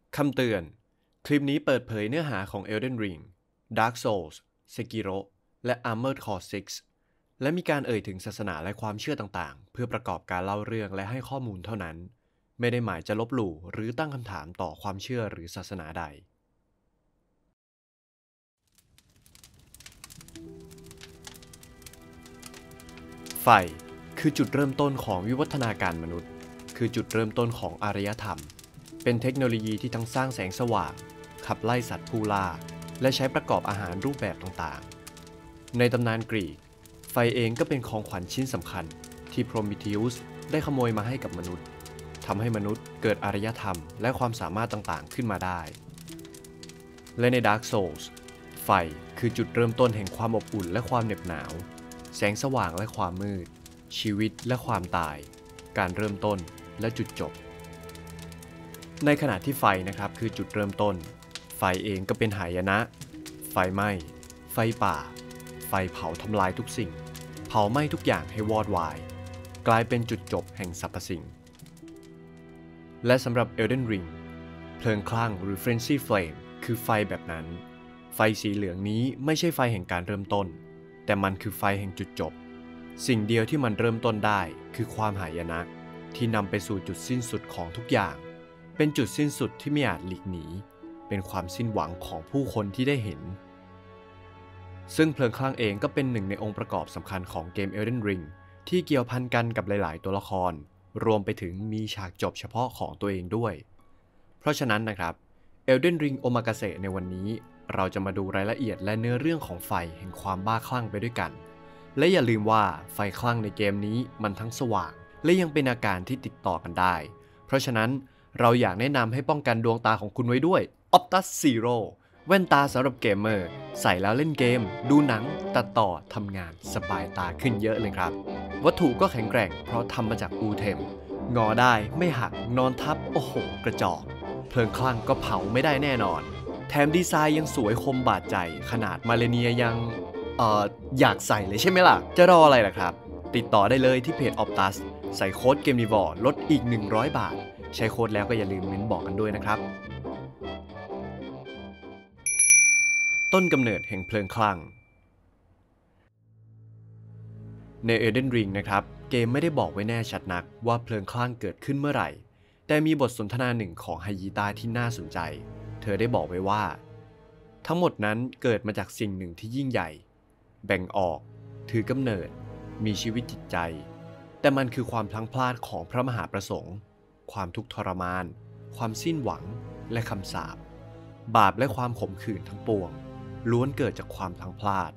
คำเตือนคลิปนี้เปิดเผยเนื้อหาของ Elden Ring Dark Souls Sekiro และ Armored Core 6 และมีการเอ่ยถึงศาสนาและความเชื่อต่างๆเพื่อประกอบการเล่าเรื่องและให้ข้อมูลเท่านั้นไม่ได้หมายจะลบหลู่หรือตั้งคำถามต่อความเชื่อหรือศาสนาใดไฟคือจุดเริ่มต้นของวิวัฒนาการมนุษย์คือจุดเริ่มต้นของอารยธรรมเป็นเทคโนโลยีที่ทั้งสร้างแสงสว่างขับไล่สัตว์ผู้ล่าและใช้ประกอบอาหารรูปแบบต่างๆในตำนานกรีกไฟเองก็เป็นของขวัญชิ้นสำคัญที่โพรมิเธีอุสได้ขโมยมาให้กับมนุษย์ทำให้มนุษย์เกิดอารยธรรมและความสามารถต่างๆขึ้นมาได้และใน Dark Souls ไฟคือจุดเริ่มต้นแห่งความอบอุ่นและความเหน็บหนาวแสงสว่างและความมืดชีวิตและความตายการเริ่มต้นและจุดจบในขณะที่ไฟนะครับคือจุดเริ่มต้นไฟเองก็เป็นหายนะไฟไหม้ไฟป่าไฟเผาทำลายทุกสิ่งเผาไหม้ทุกอย่างให้วอดวายกลายเป็นจุดจบแห่งสรรพสิ่งและสำหรับ Elden Ring เพลิงคลั่งหรือ Frenzy Flame คือไฟแบบนั้นไฟสีเหลืองนี้ไม่ใช่ไฟแห่งการเริ่มต้นแต่มันคือไฟแห่งจุดจบสิ่งเดียวที่มันเริ่มต้นได้คือความหายนะที่นำไปสู่จุดสิ้นสุดของทุกอย่างเป็นจุดสิ้นสุดที่ไม่อาจหลีกหนีเป็นความสิ้นหวังของผู้คนที่ได้เห็นซึ่งเพลิงคลั่งเองก็เป็นหนึ่งในองค์ประกอบสำคัญของเกม Elden Ring ที่เกี่ยวพันกันกับหลายๆตัวละครรวมไปถึงมีฉากจบเฉพาะของตัวเองด้วยเพราะฉะนั้นนะครับ Elden Ring Omakase ในวันนี้เราจะมาดูรายละเอียดและเนื้อเรื่องของไฟแห่งความบ้าคลั่งไปด้วยกันและอย่าลืมว่าไฟคลั่งในเกมนี้มันทั้งสว่างและยังเป็นอาการที่ติดต่อกันได้เพราะฉะนั้นเราอยากแนะนำให้ป้องกันดวงตาของคุณไว้ด้วย Optus Zero แว่นตาสำหรับเกมเมอร์ใส่แล้วเล่นเกมดูหนังตัดต่อทำงานสบายตาขึ้นเยอะเลยครับวัตถุก็แข็งแกร่งเพราะทำมาจากอูเทมงอได้ไม่หักนอนทับโอ้โหกระจอกเพลิงคลั่งก็เผาไม่ได้แน่นอนแถมดีไซน์ยังสวยคมบาดใจขนาดมาเลเนียยังอยากใส่เลยใช่ไหมล่ะจะรออะไรล่ะครับติดต่อได้เลยที่เพจ Optus ใส่โค้ดเกมนิวอร์ลดอีก100 บาทใช้โค้ดแล้วก็อย่าลืมเม้นบอกกันด้วยนะครับต้นกำเนิดแห่งเพลิงคลั่งใน Elden Ring นะครับเกมไม่ได้บอกไว้แน่ชัดนักว่าเพลิงคลั่งเกิดขึ้นเมื่อไหร่แต่มีบทสนทนาหนึ่งของไฮยีตาที่น่าสนใจเธอได้บอกไว้ว่าทั้งหมดนั้นเกิดมาจากสิ่งหนึ่งที่ยิ่งใหญ่แบ่งออกถือกำเนิดมีชีวิตจิตใจแต่มันคือความพลั้งพลาดของพระมหาประสงค์ความทุกข์ทรมานความสิ้นหวังและคำสาปบาปและความขมขื่นทั้งปวงล้วนเกิดจากความพลั้งพลาด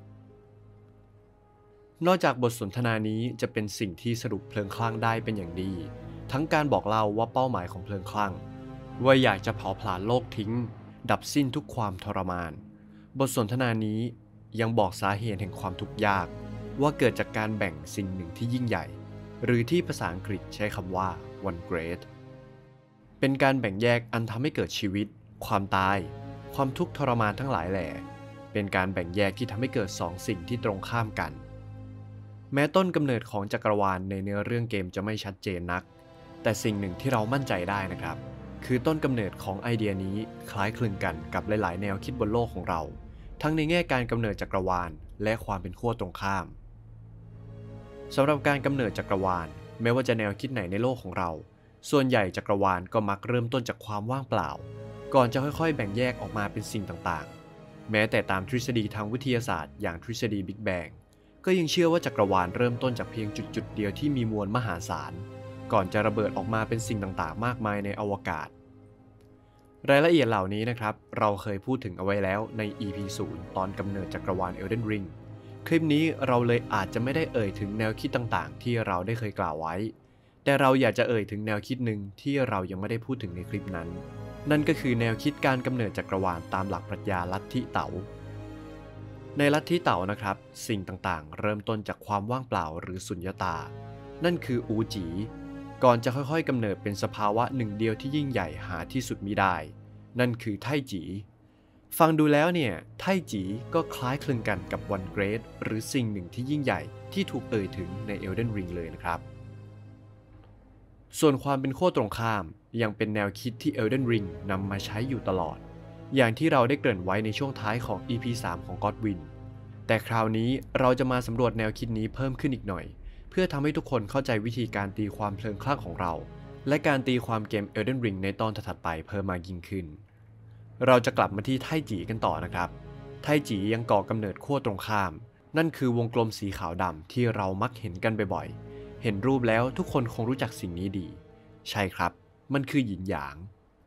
นอกจากบทสนทนานี้จะเป็นสิ่งที่สรุปเพลิงคลั่งได้เป็นอย่างดีทั้งการบอกเล่าว่าเป้าหมายของเพลิงคลั่งว่าอยากจะเผาผลาญโลกทิ้งดับสิ้นทุกความทรมานบทสนทนานี้ยังบอกสาเหตุแห่งความทุกข์ยากว่าเกิดจากการแบ่งสิ่งหนึ่งที่ยิ่งใหญ่หรือที่ภาษาอังกฤษใช้คำว่า one great เป็นการแบ่งแยกอันทำให้เกิดชีวิตความตายความทุกข์ทรมานทั้งหลายแหล่เป็นการแบ่งแยกที่ทำให้เกิดสองสิ่งที่ตรงข้ามกันแม้ต้นกำเนิดของจักรวาลในเนื้อเรื่องเกมจะไม่ชัดเจนนักแต่สิ่งหนึ่งที่เรามั่นใจได้นะครับคือต้นกำเนิดของไอเดียนี้คล้ายคลึงกันกับหลายๆแนวคิดบนโลกของเราทั้งในแง่การกำเนิดจักรวาลและความเป็นขั้วตรงข้ามสำหรับการกำเนิดจักรวาลแม้ว่าจะแนวคิดไหนในโลกของเราส่วนใหญ่จักรวาลก็มักเริ่มต้นจากความว่างเปล่าก่อนจะค่อยๆแบ่งแยกออกมาเป็นสิ่งต่างๆแม้แต่ตามทฤษฎีทางวิทยาศาสตร์อย่างทฤษฎีบิ๊กแบงก็ยังเชื่อว่าจักรวาลเริ่มต้นจากเพียงจุดๆเดียวที่มีมวลมหาศาลก่อนจะระเบิดออกมาเป็นสิ่งต่างๆมากมายในอวกาศรายละเอียดเหล่านี้นะครับเราเคยพูดถึงเอาไว้แล้วใน EP 0 ตอนกำเนิดจักรวาล Elden Ring คลิปนี้เราเลยอาจจะไม่ได้เอ่ยถึงแนวคิดต่างๆที่เราได้เคยกล่าวไว้แต่เราอยากจะเอ่ยถึงแนวคิดหนึ่งที่เรายังไม่ได้พูดถึงในคลิปนั้นนั่นก็คือแนวคิดการกำเนิดจักรวาลตามหลักปรัชญาลัทธิเต๋าในลัทธิเต๋านะครับสิ่งต่างๆเริ่มต้นจากความว่างเปล่าหรือสุญญตานั่นคืออูจีก่อนจะค่อยๆกำเนิดเป็นสภาวะหนึ่งเดียวที่ยิ่งใหญ่หาที่สุดมิได้นั่นคือไทจีฟังดูแล้วเนี่ยไทจีก็คล้ายคลึงกันกับวันเกรทหรือสิ่งหนึ่งที่ยิ่งใหญ่ที่ถูกเอ่ยถึงใน Elden Ring เลยนะครับส่วนความเป็นขั้วตรงข้ามยังเป็นแนวคิดที่ Elden Ring นำมาใช้อยู่ตลอดอย่างที่เราได้เกริ่นไว้ในช่วงท้ายของ EP 3 ของ Godwin แต่คราวนี้เราจะมาสำรวจแนวคิดนี้เพิ่มขึ้นอีกหน่อยเพื่อทำให้ทุกคนเข้าใจวิธีการตีความเพลิงคลั่งของเราและการตีความเกม Elden Ring ในตอนถัดไปเพิ่มมากยิ่งขึ้นเราจะกลับมาที่ไทจีกันต่อนะครับไทจียังก่อกำเนิดขั้วตรงข้ามนั่นคือวงกลมสีขาวดำที่เรามักเห็นกันบ่อยๆเห็นรูปแล้วทุกคนคงรู้จักสิ่งนี้ดีใช่ครับมันคือหยินหยาง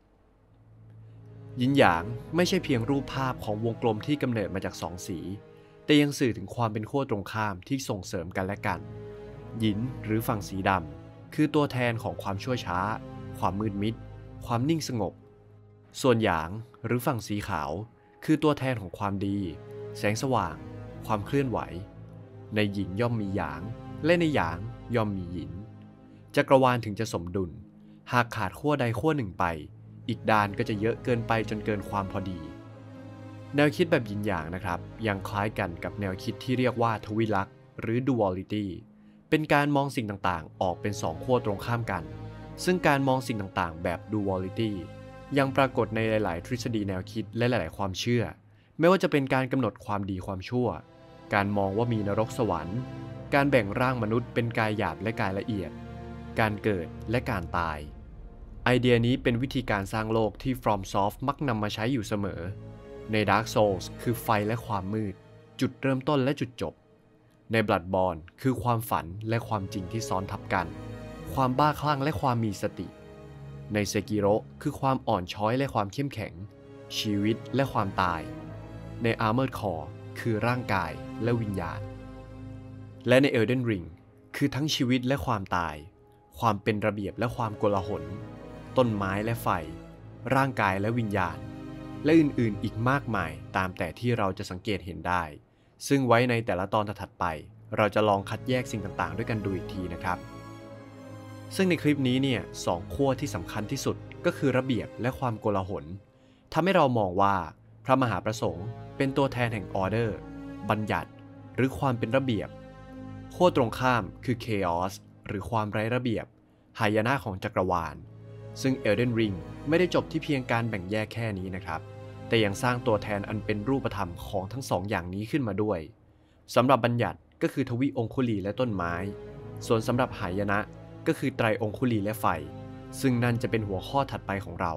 หยินหยางไม่ใช่เพียงรูปภาพของวงกลมที่กำเนิดมาจากสองสีแต่ยังสื่อถึงความเป็นขั้วตรงข้ามที่ส่งเสริมกันและกันหยินหรือฝั่งสีดำคือตัวแทนของความชั่วช้าความมืดมิดความนิ่งสงบส่วนหยางหรือฝั่งสีขาวคือตัวแทนของความดีแสงสว่างความเคลื่อนไหวในหยินย่อมมีหยางและในหยางย่อมมีหยินจักรวาลถึงจะสมดุลหากขาดขั้วใดขั้วหนึ่งไปอีกด้านก็จะเยอะเกินไปจนเกินความพอดีแนวคิดแบบหยินหยางนะครับยังคล้ายกันกับแนวคิดที่เรียกว่าทวิลักษณ์หรือ duality เป็นการมองสิ่งต่างๆออกเป็นสองขั้วตรงข้ามกันซึ่งการมองสิ่งต่างๆแบบ duality ยังปรากฏในหลายๆทฤษฎีแนวคิดและหลายๆความเชื่อไม่ว่าจะเป็นการกำหนดความดีความชั่วการมองว่ามีนรกสวรรค์การแบ่งร่างมนุษย์เป็นกายหยาบและกายละเอียดการเกิดและการตายไอเดียนี้เป็นวิธีการสร้างโลกที่ FromSoft มักนำมาใช้อยู่เสมอใน Dark Souls คือไฟและความมืดจุดเริ่มต้นและจุดจบใน Bloodborne คือความฝันและความจริงที่ซ้อนทับกันความบ้าคลั่งและความมีสติใน Sekiro คือความอ่อนช้อยและความเข้มแข็งชีวิตและความตายใน Armored Core คือร่างกายและวิญญาณและใน Elden Ring คือทั้งชีวิตและความตายความเป็นระเบียบและความโกลาหลต้นไม้และไฟร่างกายและวิญญาณและอื่นๆอีกมากมายตามแต่ที่เราจะสังเกตเห็นได้ซึ่งไว้ในแต่ละตอนถัดไปเราจะลองคัดแยกสิ่งต่างๆด้วยกันดูอีกทีนะครับซึ่งในคลิปนี้เนี่ยสองขั้วที่สำคัญที่สุดก็คือระเบียบและความโกลาหลทำให้เรามองว่าพระมหาประสงค์เป็นตัวแทนแห่งออเดอร์บัญญัติหรือความเป็นระเบียบขั้วตรงข้ามคือ Chaos หรือความไร้ระเบียบหายนะของจักรวาลซึ่ง Elden Ring ไม่ได้จบที่เพียงการแบ่งแยกแค่นี้นะครับแต่ยังสร้างตัวแทนอันเป็นรูปธรรมของทั้งสองอย่างนี้ขึ้นมาด้วยสำหรับบัญญัติก็คือทวิองคุลีและต้นไม้ส่วนสำหรับหายนะก็คือไตรองคุลีและไฟซึ่งนั่นจะเป็นหัวข้อถัดไปของเรา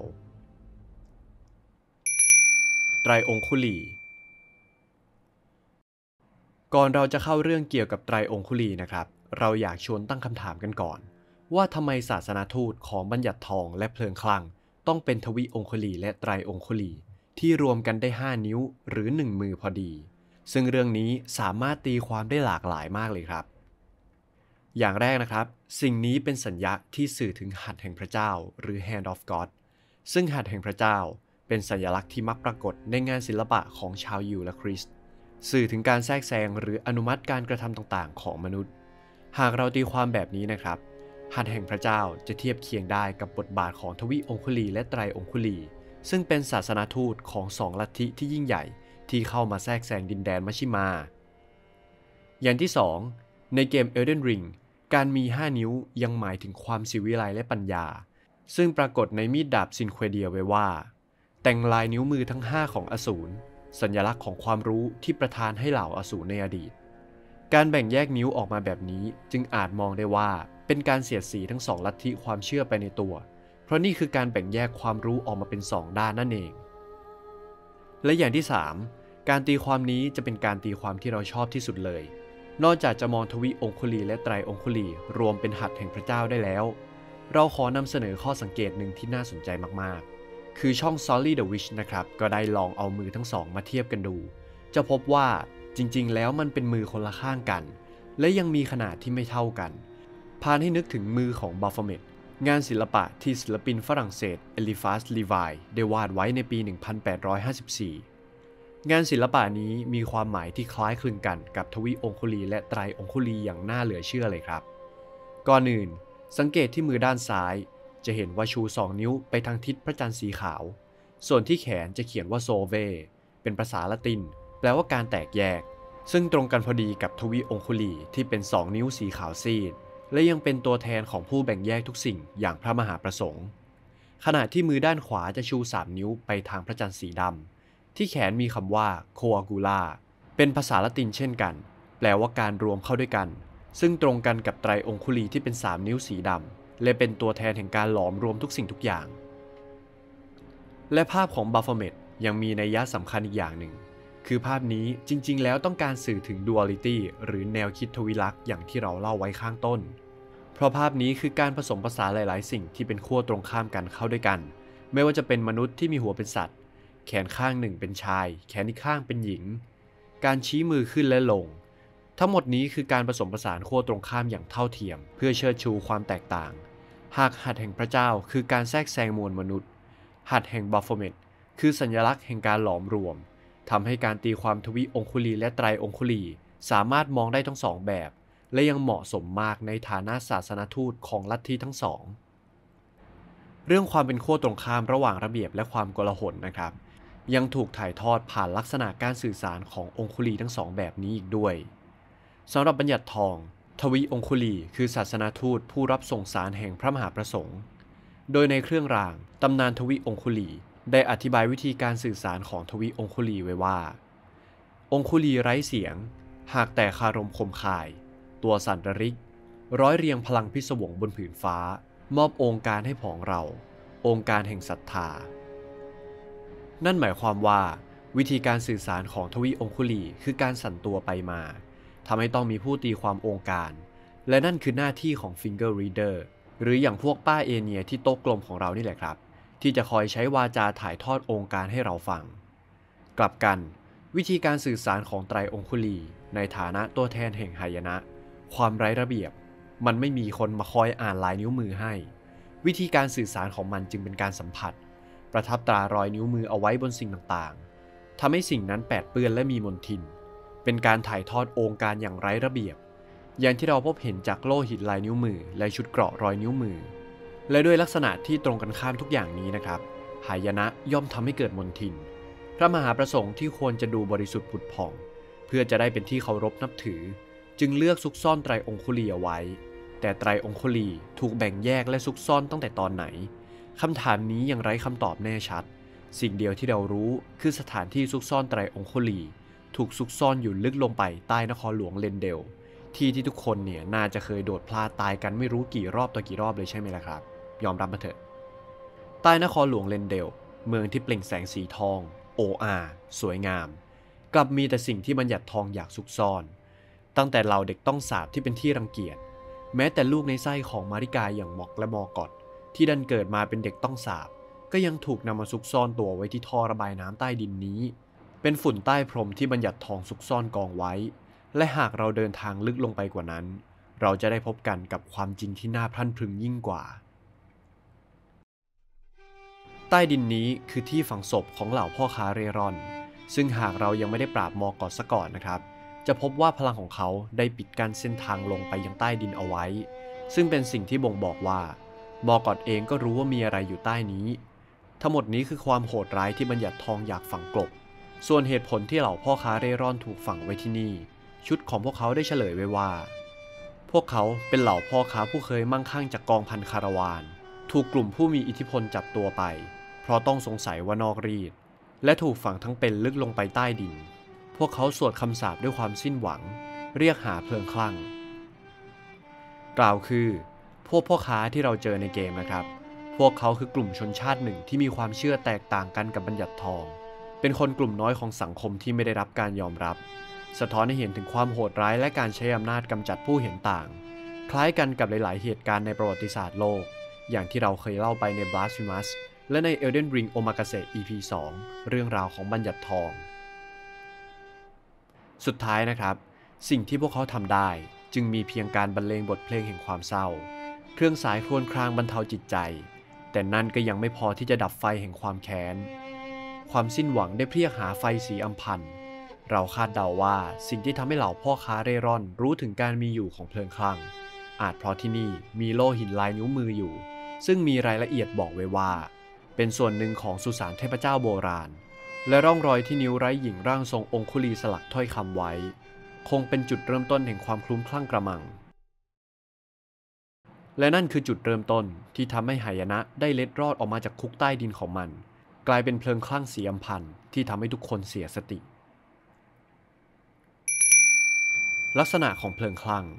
ไตรองคุลีก่อนเราจะเข้าเรื่องเกี่ยวกับไตรองคุลีนะครับเราอยากชวนตั้งคำถามกันก่อนว่าทำไมศาสนาทูตของบัญญัติทองและเพลิงคลั่งต้องเป็นทวิองคุลีและไตรองคุลีที่รวมกันได้5นิ้วหรือ1มือพอดีซึ่งเรื่องนี้สามารถตีความได้หลากหลายมากเลยครับอย่างแรกนะครับสิ่งนี้เป็นสัญญาที่สื่อถึงหัตถ์แห่งพระเจ้าหรือ Hand of God ซึ่งหัตถ์แห่งพระเจ้าเป็นสัญลักษณ์ที่มักปรากฏในงานศิลปะของชาวยิวและคริสต์สื่อถึงการแทรกแซงหรืออนุมัติการกระทำต่างๆของมนุษย์หากเราตีความแบบนี้นะครับหัตถ์แห่งพระเจ้าจะเทียบเคียงได้กับบทบาทของทวิองคุลีและไตรองคุลีซึ่งเป็นศาสนาทูตของสองลัทธิที่ยิ่งใหญ่ที่เข้ามาแทรกแซงดินแดนมัชชิมาอย่างที่2ในเกม Elden Ring การมี5นิ้วยังหมายถึงความศิวิไลและปัญญาซึ่งปรากฏในมีดดาบซินเควเดียไว้ว่าแต่งลายนิ้วมือทั้ง5ของอสูรสัญลักษณ์ของความรู้ที่ประทานให้เหล่าอสูรในอดีตการแบ่งแยกนิ้วออกมาแบบนี้จึงอาจมองได้ว่าเป็นการเสียดสีทั้ง2ลัทธิความเชื่อไปในตัวเพราะนี่คือการแบ่งแยกความรู้ออกมาเป็น2ด้านนั่นเองและอย่างที่3การตีความนี้จะเป็นการตีความที่เราชอบที่สุดเลยนอกจากจะมองทวิองคุลีและไตรองคุลีรวมเป็นหัตถ์แห่งพระเจ้าได้แล้วเราขอนำเสนอข้อสังเกตหนึ่งที่น่าสนใจมากๆคือช่อง Solly the Witch นะครับก็ได้ลองเอามือทั้งสองมาเทียบกันดูจะพบว่าจริงๆแล้วมันเป็นมือคนละข้างกันและยังมีขนาดที่ไม่เท่ากันพาให้นึกถึงมือของบัฟเฟเมตงานศิลปะที่ศิลปินฝรั่งเศสเอลิฟัส ลีวายได้วาดไว้ในปี 1854 งานศิลปะนี้มีความหมายที่คล้ายคลึงกันกับทวิองคุลีและไตรองคุลีอย่างน่าเหลือเชื่อเลยครับก่อนอื่นสังเกตที่มือด้านซ้ายจะเห็นว่าชู2นิ้วไปทางทิศพระจันทร์สีขาวส่วนที่แขนจะเขียนว่าโซเวเป็นภาษาละตินแปลว่าการแตกแยกซึ่งตรงกันพอดีกับทวิองคุลีที่เป็น2นิ้วสีขาวซีดและยังเป็นตัวแทนของผู้แบ่งแยกทุกสิ่งอย่างพระมหาประสงค์ขณะที่มือด้านขวาจะชู3 นิ้วไปทางพระจันทร์สีดำที่แขนมีคำว่าโคอากูล่าเป็นภาษาละตินเช่นกันแปลว่าการรวมเข้าด้วยกันซึ่งตรงกันกับไตรองคุลีที่เป็น3 นิ้วสีดำและเป็นตัวแทนแห่งการหลอมรวมทุกสิ่งทุกอย่างและภาพของบัฟเฟเมตยังมีนัยสำคัญอีกอย่างหนึ่งคือภาพนี้จริงๆแล้วต้องการสื่อถึง duality หรือแนวคิดทวิลักษณ์อย่างที่เราเล่าไว้ข้างต้นเพราะภาพนี้คือการผสมผสานหลายๆสิ่งที่เป็นขั้วตรงข้ามกันเข้าด้วยกันไม่ว่าจะเป็นมนุษย์ที่มีหัวเป็นสัตว์แขนข้างหนึ่งเป็นชายแขนอีกข้างเป็นหญิงการชี้มือขึ้นและลงทั้งหมดนี้คือการผสมผสานขั้วตรงข้ามอย่างเท่าเทียมเพื่อเชิดชูความแตกต่างหากหัตถ์แห่งพระเจ้าคือการแทรกแซงมวลมนุษย์หัตถ์แห่งบัฟเฟเมตคือสัญลักษณ์แห่งการหลอมรวมทำให้การตีความทวิองคุลีและไตรองคุลีสามารถมองได้ทั้งสองแบบและยังเหมาะสมมากในฐานะศาสนทูตของลัทธิทั้งสองเรื่องความเป็นขั้วตรงข้ามระหว่างระเบียบและความโกลาหลนะครับยังถูกถ่ายทอดผ่านลักษณะการสื่อสารขององคุลีทั้งสองแบบนี้อีกด้วยสำหรับบัญญัติทองทวิองคุลีคือศาสนทูตผู้รับส่งสารแห่งพระมหาประสงค์โดยในเครื่องรางตำนานทวิองคุลีได้อธิบายวิธีการสื่อสารของทวิองคุลีไว้ว่าองคุลีไร้เสียงหากแต่คารมคมคายตัวสั่นระริกร้อยเรียงพลังพิศวงบนผืนฟ้ามอบองค์การให้ผองเราองค์การแห่งศรัทธานั่นหมายความว่าวิธีการสื่อสารของทวิองคุลีคือการสั่นตัวไปมาทำให้ต้องมีผู้ตีความองค์การและนั่นคือหน้าที่ของ Finger Reader หรืออย่างพวกป้าเอเนียที่โต๊ะกลมของเรานี่แหละครับที่จะคอยใช้วาจาถ่ายทอดองค์การให้เราฟังกลับกันวิธีการสื่อสารของไตรองคุลีในฐานะตัวแทนแห่งหายนะความไร้ระเบียบมันไม่มีคนมาคอยอ่านลายนิ้วมือให้วิธีการสื่อสารของมันจึงเป็นการสัมผัสประทับตรารอยนิ้วมือเอาไว้บนสิ่งต่างๆทำให้สิ่งนั้นแปดเปื้อนและมีมลทินเป็นการถ่ายทอดองค์การอย่างไร้ระเบียบอย่างที่เราพบเห็นจากโลหิตลายนิ้วมือและชุดเกราะรอยนิ้วมือและด้วยลักษณะที่ตรงกันข้ามทุกอย่างนี้นะครับหายนะย่อมทำให้เกิดมลทินพระมหาประสงค์ที่ควรจะดูบริสุทธิ์ผุดผ่องเพื่อจะได้เป็นที่เคารพนับถือจึงเลือกซุกซ่อนไตรองคุลีเอาไว้แต่ไตรองคุลีถูกแบ่งแยกและซุกซ่อนตั้งแต่ตอนไหนคำถามนี้ยังไร้คำตอบแน่ชัดสิ่งเดียวที่เรารู้คือสถานที่ซุกซ่อนไตรองคุลีถูกซุกซ่อนอยู่ลึกลงไปใต้นครหลวงเลนเดลที่ทุกคนเนี่ยน่าจะเคยโดดพลาดตายกันไม่รู้กี่รอบต่อกี่รอบเลยใช่ไหมล่ะครับยอมรับมาเถอะใต้นครหลวงเลนเดลเมืองที่เปล่งแสงสีทองโออาสวยงามกลับมีแต่สิ่งที่บัญญัติทองอยากซุกซ่อนตั้งแต่เหล่าเด็กต้องสาปที่เป็นที่รังเกียจแม้แต่ลูกในไส้ของมาริกาอย่างม็อกและมอกอตที่ดันเกิดมาเป็นเด็กต้องสาปก็ยังถูกนำมาซุกซ่อนตัวไว้ที่ท่อระบายน้ำใต้ดินนี้เป็นฝุ่นใต้พรมที่บัญญัติทองซุกซ่อนกองไว้และหากเราเดินทางลึกลงไปกว่านั้นเราจะได้พบกันกับความจริงที่น่าพรั่นพรึงยิ่งกว่าใต้ดินนี้คือที่ฝังศพของเหล่าพ่อค้าเร่ร่อนซึ่งหากเรายังไม่ได้ปราบมอกอดซะก่อนนะครับจะพบว่าพลังของเขาได้ปิดกั้นเส้นทางลงไปยังใต้ดินเอาไว้ซึ่งเป็นสิ่งที่บ่งบอกว่ามอกอดเองก็รู้ว่ามีอะไรอยู่ใต้นี้ทั้งหมดนี้คือความโหดร้ายที่บัญญัติทองอยากฝังกลบส่วนเหตุผลที่เหล่าพ่อค้าเร่ร่อนถูกฝังไว้ที่นี่ชุดของพวกเขาได้เฉลยไว้ว่าพวกเขาเป็นเหล่าพ่อค้าผู้เคยมั่งคั่งจากกองพันคาราวานถูกกลุ่มผู้มีอิทธิพลจับตัวไปเพราะต้องสงสัยว่านอกรีดและถูกฝังทั้งเป็นลึกลงไปใต้ดินพวกเขาสวดคำสาปด้วยความสิ้นหวังเรียกหาเพลิงคลั่งกล่าวคือพวกพ่อค้าที่เราเจอในเกมนะครับพวกเขาคือกลุ่มชนชาติหนึ่งที่มีความเชื่อแตกต่างกันกับบัญญัติทองเป็นคนกลุ่มน้อยของสังคมที่ไม่ได้รับการยอมรับสะท้อนให้เห็นถึงความโหดร้ายและการใช้อำนาจกำจัดผู้เห็นต่างคล้ายกันกับหลายๆเหตุการณ์ในประวัติศาสตร์โลกอย่างที่เราเคยเล่าไปใน Blasphemous และใน Elden Ring Omakase EP 2 เรื่องราวของบัญญัติทองสุดท้ายนะครับสิ่งที่พวกเขาทำได้จึงมีเพียงการบรรเลงบทเพลงแห่งความเศร้าเครื่องสายครวญครางบรรเทาจิตใจแต่นั่นก็ยังไม่พอที่จะดับไฟแห่งความแค้นความสิ้นหวังได้เพรียกหาไฟสีอำพันธ์เราคาดเดาว่าสิ่งที่ทำให้เหล่าพ่อค้าเร่ร่อนรู้ถึงการมีอยู่ของเพลิงคลั่งอาจเพราะที่นี่มีโล่หินลายนิ้วมืออยู่ซึ่งมีรายละเอียดบอกไว้ว่าเป็นส่วนหนึ่งของสุสานเทพเจ้าโบราณและร่องรอยที่นิ้วไร้หญิงร่างทรงองคุลีสลักถ้อยคำไว้คงเป็นจุดเริ่มต้นแห่งความคลุ้มคลั่งกระมังและนั่นคือจุดเริ่มต้นที่ทำให้หายนะได้เล็ดรอดออกมาจากคุกใต้ดินของมันกลายเป็นเพลิงคลั่งสีอำพันธ์ที่ทำให้ทุกคนเสียสติลักษณะของเพลิงคลั่ง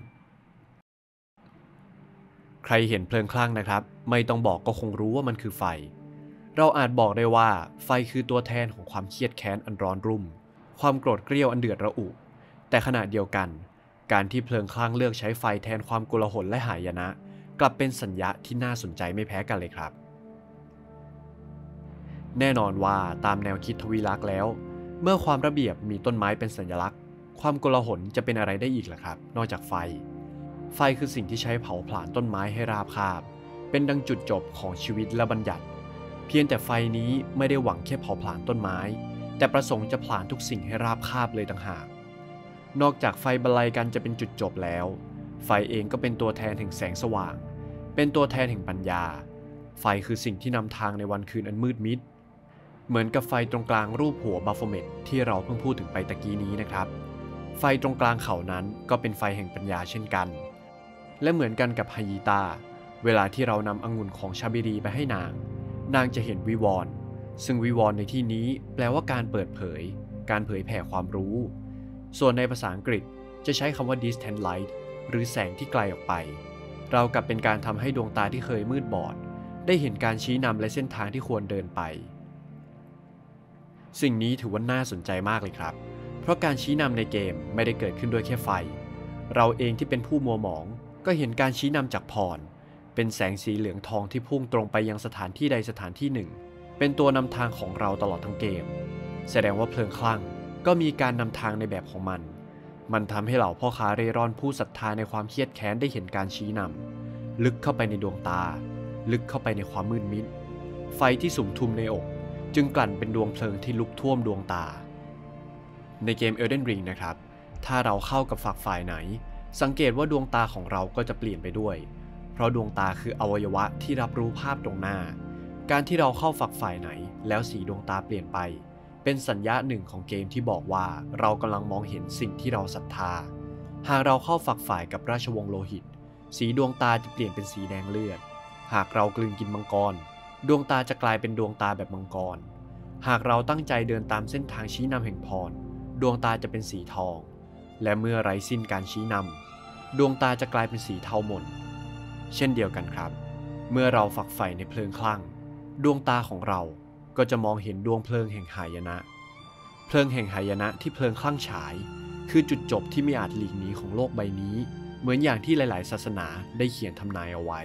ใครเห็นเพลิงคลั่งนะครับไม่ต้องบอกก็คงรู้ว่ามันคือไฟเราอาจบอกได้ว่าไฟคือตัวแทนของความเครียดแค้นอันร้อนรุ่มความโกรธเกรี้ยวอันเดือดระอุแต่ขณะเดียวกันการที่เพลิงคลั่งเลือกใช้ไฟแทนความโกลาหลและหายนะกลับเป็นสัญญาที่น่าสนใจไม่แพ้กันเลยครับแน่นอนว่าตามแนวคิดทวีลักษณ์แล้วเมื่อความระเบียบมีต้นไม้เป็นสัญลักษณ์ความโกลาหลจะเป็นอะไรได้อีกล่ะครับนอกจากไฟคือสิ่งที่ใช้เผาผลาญต้นไม้ให้ราบคาบเป็นดังจุดจบของชีวิตและบัญญัติเพียงแต่ไฟนี้ไม่ได้หวังแค่เผาผลาญต้นไม้แต่ประสงค์จะผลาญทุกสิ่งให้ราบคาบเลยต่างหากนอกจากไฟบรรลัยกันจะเป็นจุดจบแล้วไฟเองก็เป็นตัวแทนแห่งแสงสว่างเป็นตัวแทนแห่งปัญญาไฟคือสิ่งที่นำทางในวันคืนอันมืดมิดเหมือนกับไฟตรงกลางรูปหัวบัฟเฟเมตที่เราเพิ่งพูดถึงไปตะกี้นี้นะครับไฟตรงกลางเขานั้นก็เป็นไฟแห่งปัญญาเช่นกันและเหมือนกันกับไฮยีตาเวลาที่เรานำองุ่นของชาบิรีไปให้นางจะเห็นวิวรณ์ซึ่งวิวรณ์ในที่นี้แปลว่าการเปิดเผยการเผยแผ่ความรู้ส่วนในภาษาอังกฤษจะใช้คำว่า distant light หรือแสงที่ไกลออกไปเรากลับเป็นการทำให้ดวงตาที่เคยมืดบอดได้เห็นการชี้นำและเส้นทางที่ควรเดินไปสิ่งนี้ถือว่าน่าสนใจมากเลยครับเพราะการชี้นำในเกมไม่ได้เกิดขึ้นด้วยแค่ไฟเราเองที่เป็นผู้มัวหมองก็เห็นการชี้นำจากพรเป็นแสงสีเหลืองทองที่พุ่งตรงไปยังสถานที่ใดสถานที่หนึ่งเป็นตัวนำทางของเราตลอดทั้งเกมแสดงว่าเพลิงคลั่งก็มีการนำทางในแบบของมันทำให้เหล่าพ่อค้าเร่ร่อนผู้ศรัทธาในความเครียดแค้นได้เห็นการชี้นำลึกเข้าไปในดวงตาลึกเข้าไปในความมืดมิดไฟที่สุมทุมในอกจึงกลั่นเป็นดวงเพลิงที่ลุกท่วมดวงตาในเกม Elden Ring นะครับถ้าเราเข้ากับฝักฝ่ายไหนสังเกตว่าดวงตาของเราก็จะเปลี่ยนไปด้วยเพราะดวงตาคืออวัยวะที่รับรู้ภาพตรงหน้าการที่เราเข้าฝักฝ่ายไหนแล้วสีดวงตาเปลี่ยนไปเป็นสัญญาหนึ่งของเกมที่บอกว่าเรากำลังมองเห็นสิ่งที่เราศรัทธาหากเราเข้าฝักฝ่ายกับราชวงศ์โลหิตสีดวงตาจะเปลี่ยนเป็นสีแดงเลือดหากเรากลืนกินมังกรดวงตาจะกลายเป็นดวงตาแบบมังกรหากเราตั้งใจเดินตามเส้นทางชี้นำแห่งพรดวงตาจะเป็นสีทองและเมื่อไร้สิ้นการชี้นำดวงตาจะกลายเป็นสีเทาหม่นเช่นเดียวกันครับเมื่อเราฝักใฝ่ในเพลิงคลั่งดวงตาของเราก็จะมองเห็นดวงเพลิงแห่งหายนะเพลิงแห่งหายนะที่เพลิงคลั่งฉายคือจุดจบที่ไม่อาจหลีกหนีของโลกใบนี้เหมือนอย่างที่หลายๆศาสนาได้เขียนทำนายเอาไว้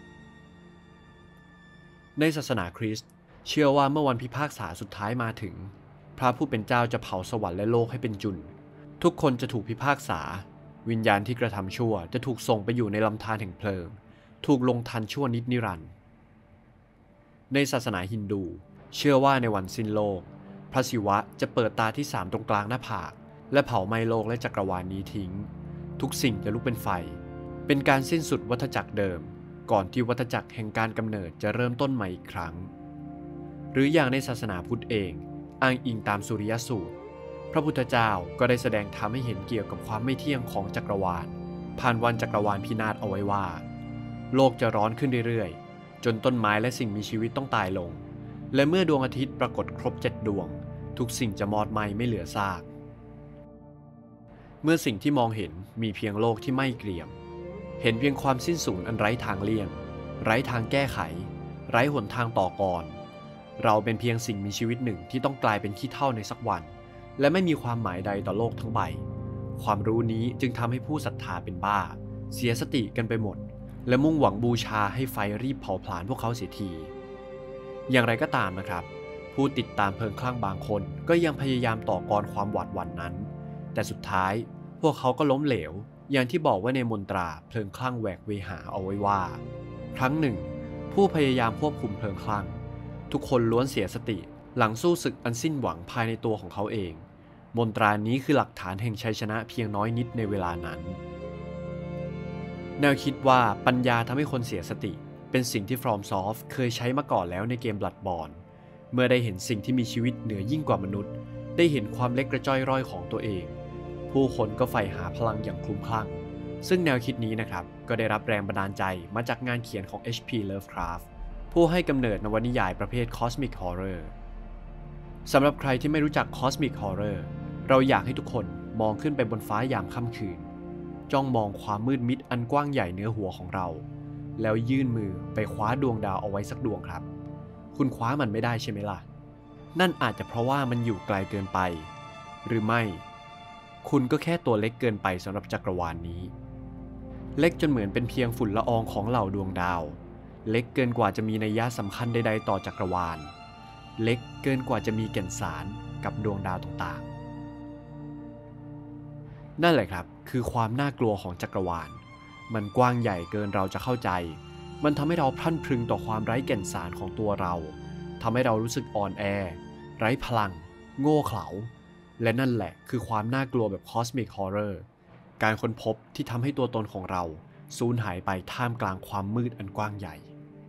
ในศาสนาคริสต์เชื่อว่าเมื่อวันพิพากษาสุดท้ายมาถึงพระผู้เป็นเจ้าจะเผาสวรรค์และโลกให้เป็นจุลทุกคนจะถูกพิพากษาวิญญาณที่กระทำชั่วจะถูกส่งไปอยู่ในลำธารแห่งเพลิงถูกลงทันชั่วนิรันดร์ในศาสนาฮินดูเชื่อว่าในวันสิ้นโลกพระศิวะจะเปิดตาที่3ตรงกลางหน้าผากและเผาไหม้โลกและจักรวาลนี้ทิ้งทุกสิ่งจะลุกเป็นไฟเป็นการสิ้นสุดวัฏจักรเดิมก่อนที่วัฏจักรแห่งการกำเนิดจะเริ่มต้นใหม่อีกครั้งหรืออย่างในศาสนาพุทธเองอ้างอิงตามสุริยสูตรพระพุทธเจ้าก็ได้แสดงธรรมให้เห็นเกี่ยวกับความไม่เที่ยงของจักรวาลผ่านวันจักรวาลพินาศเอาไว้ว่าโลกจะร้อนขึ้นเรื่อยๆจนต้นไม้และสิ่งมีชีวิตต้องตายลงและเมื่อดวงอาทิตย์ปรากฏครบ7 ดวงทุกสิ่งจะมอดไหม้ไม่เหลือซากเมื่อสิ่งที่มองเห็นมีเพียงโลกที่ไหม้เกรียมเห็นเพียงความสิ้นสูญอันไร้ทางเลี่ยงไร้ทางแก้ไขไร้หนทางต่อกรเราเป็นเพียงสิ่งมีชีวิตหนึ่งที่ต้องกลายเป็นขี้เถ้าในสักวันและไม่มีความหมายใดต่อโลกทั้งใบความรู้นี้จึงทำให้ผู้ศรัทธาเป็นบ้าเสียสติกันไปหมดและมุ่งหวังบูชาให้ไฟรีบเผาผลาญพวกเขาเสียทีอย่างไรก็ตามนะครับผู้ติดตามเพลิงคลั่งบางคนก็ยังพยายามต่อกรความหวาดหวั่นนั้นแต่สุดท้ายพวกเขาก็ล้มเหลวอย่างที่บอกว่าในมนตราเพลิงคลั่งแหวกเวหาเอาไว้ว่าครั้งหนึ่งผู้พยายามควบคุมเพลิงคลั่งทุกคนล้วนเสียสติหลังสู้ศึกอันสิ้นหวังภายในตัวของเขาเองมนตรานี้คือหลักฐานแห่งชัยชนะเพียงน้อยนิดในเวลานั้นแนวคิดว่าปัญญาทำให้คนเสียสติเป็นสิ่งที่ FromSoft เคยใช้มาก่อนแล้วในเกม Bloodborne เมื่อได้เห็นสิ่งที่มีชีวิตเหนือยิ่งกว่ามนุษย์ได้เห็นความเล็กกระจ้อยร่อยของตัวเองผู้คนก็ใฝ่หาพลังอย่างคลุ้มคลั่งซึ่งแนวคิดนี้นะครับก็ได้รับแรงบันดาลใจมาจากงานเขียนของ H.P. Lovecraft ผู้ให้กำเนิดนวนิยายประเภท Cosmic Horror สำหรับใครที่ไม่รู้จัก Cosmic Horror เราอยากให้ทุกคนมองขึ้นไปบนฟ้ายามค่ำคืนจ้องมองความมืดมิดอันกว้างใหญ่เหนือหัวของเราแล้วยื่นมือไปคว้าดวงดาวเอาไว้สักดวงครับคุณคว้ามันไม่ได้ใช่ไหมล่ะนั่นอาจจะเพราะว่ามันอยู่ไกลเกินไปหรือไม่คุณก็แค่ตัวเล็กเกินไปสำหรับจักรวาลนี้เล็กจนเหมือนเป็นเพียงฝุ่นละอองของเหล่าดวงดาวเล็กเกินกว่าจะมีนัยยะสำคัญใดๆต่อจักรวาลเล็กเกินกว่าจะมีแก่นสารกับดวงดาวต่างๆนั่นแหละครับคือความน่ากลัวของจักรวาลมันกว้างใหญ่เกินเราจะเข้าใจมันทำให้เราพรั่นพรึงต่อความไร้แก่นสารของตัวเราทำให้เรารู้สึกอ่อนแอไร้พลังโง่เขลาและนั่นแหละคือความน่ากลัวแบบ Cosmic Horror การค้นพบที่ทำให้ตัวตนของเราสูญหายไปท่ามกลางความมืดอันกว้างใหญ่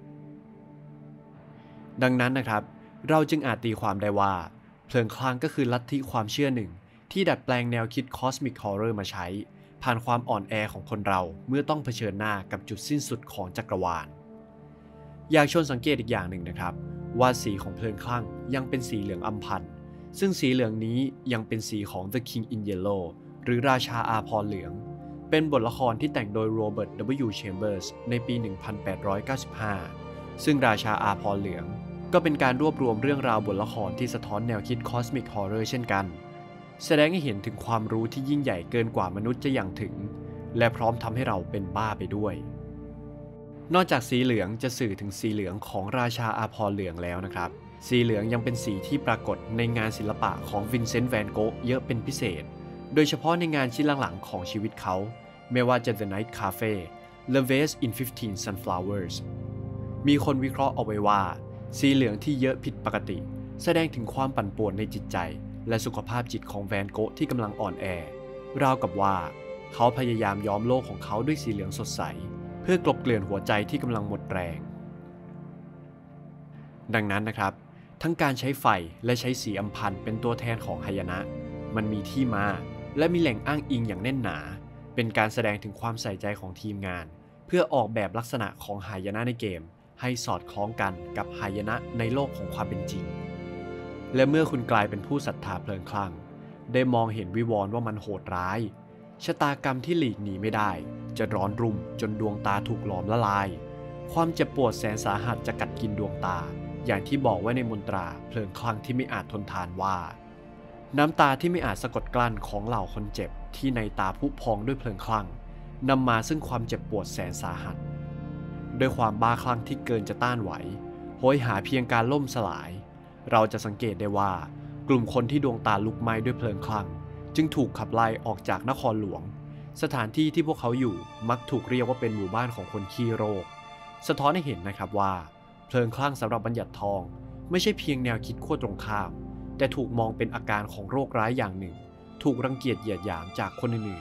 ดังนั้นนะครับเราจึงอาจตีความได้ว่าเพลิงคลั่งก็คือลัทธิความเชื่อหนึ่งที่ดัดแปลงแนวคิด Cosmic Horror มาใช้ผ่านความอ่อนแอของคนเราเมื่อต้องเผชิญหน้ากับจุดสิ้นสุดของจักรวาลอยากชวนสังเกตอีกอย่างหนึ่งนะครับว่าสีของเพลิงคลั่งยังเป็นสีเหลืองอำพันซึ่งสีเหลืองนี้ยังเป็นสีของ The King in Yellow หรือราชาอาภรณ์เหลืองเป็นบทละครที่แต่งโดยโรเบิร์ต W. Chambers ในปี 1895 ซึ่งราชาอาภรณ์เหลืองก็เป็นการรวบรวมเรื่องราวบทละครที่สะท้อนแนวคิด Cosmic Horror เช่นกันแสดงให้เห็นถึงความรู้ที่ยิ่งใหญ่เกินกว่ามนุษย์จะยังถึงและพร้อมทำให้เราเป็นบ้าไปด้วยนอกจากสีเหลืองจะสื่อถึงสีเหลืองของราชาอาภรณ์เหลืองแล้วนะครับสีเหลืองยังเป็นสีที่ปรากฏในงานศิลปะของวินเซนต์ แวนโกะเยอะเป็นพิเศษโดยเฉพาะในงานชิ้นหลังๆของชีวิตเขาไม่ว่าจะ The Night Cafe The Vase in 15 Sunflowers มีคนวิเคราะห์เอาไว้ว่าสีเหลืองที่เยอะผิดปกติแสดงถึงความปั่นป่วนในจิตใจและสุขภาพจิตของแวนโกะที่กำลังอ่อนแอราวกับว่าเขาพยายามย้อมโลกของเขาด้วยสีเหลืองสดใสเพื่อกลบเกลื่อนหัวใจที่กำลังหมดแรงดังนั้นนะครับทั้งการใช้ไฟและใช้สีอำพันเป็นตัวแทนของหายนะมันมีที่มาและมีแหล่งอ้างอิงอย่างแน่นหนาเป็นการแสดงถึงความใส่ใจของทีมงานเพื่อออกแบบลักษณะของหายนะในเกมให้สอดคล้องกันกับหายนะในโลกของความเป็นจริงและเมื่อคุณกลายเป็นผู้ศรัทธาเพลิงคลั่งได้มองเห็นวิวรณ์ว่ามันโหดร้ายชะตากรรมที่หลีกหนีไม่ได้จะร้อนรุ่มจนดวงตาถูกหลอมละลายความเจ็บปวดแสนสาหัสจะกัดกินดวงตาอย่างที่บอกไว้ในมนตราเพลิงคลั่งที่ไม่อาจทนทานว่าน้ำตาที่ไม่อาจสะกดกลั้นของเหล่าคนเจ็บที่ในตาพุพองด้วยเพลิงคลั่งนำมาซึ่งความเจ็บปวดแสนสาหัสด้วยความบ้าคลั่งที่เกินจะต้านไหวโหยหาเพียงการล่มสลายเราจะสังเกตได้ว่ากลุ่มคนที่ดวงตาลุกไหม้ด้วยเพลิงคลั่งจึงถูกขับไล่ออกจากนครหลวงสถานที่ที่พวกเขาอยู่มักถูกเรียกว่าเป็นหมู่บ้านของคนขี้โรคสะท้อนให้เห็นนะครับว่าเพลิงคลั่งสำหรับบัญญัติทองไม่ใช่เพียงแนวคิดขั้วตรงข้ามแต่ถูกมองเป็นอาการของโรคร้ายอย่างหนึ่งถูกรังเกียจเหยียดหยามจากคนอื่น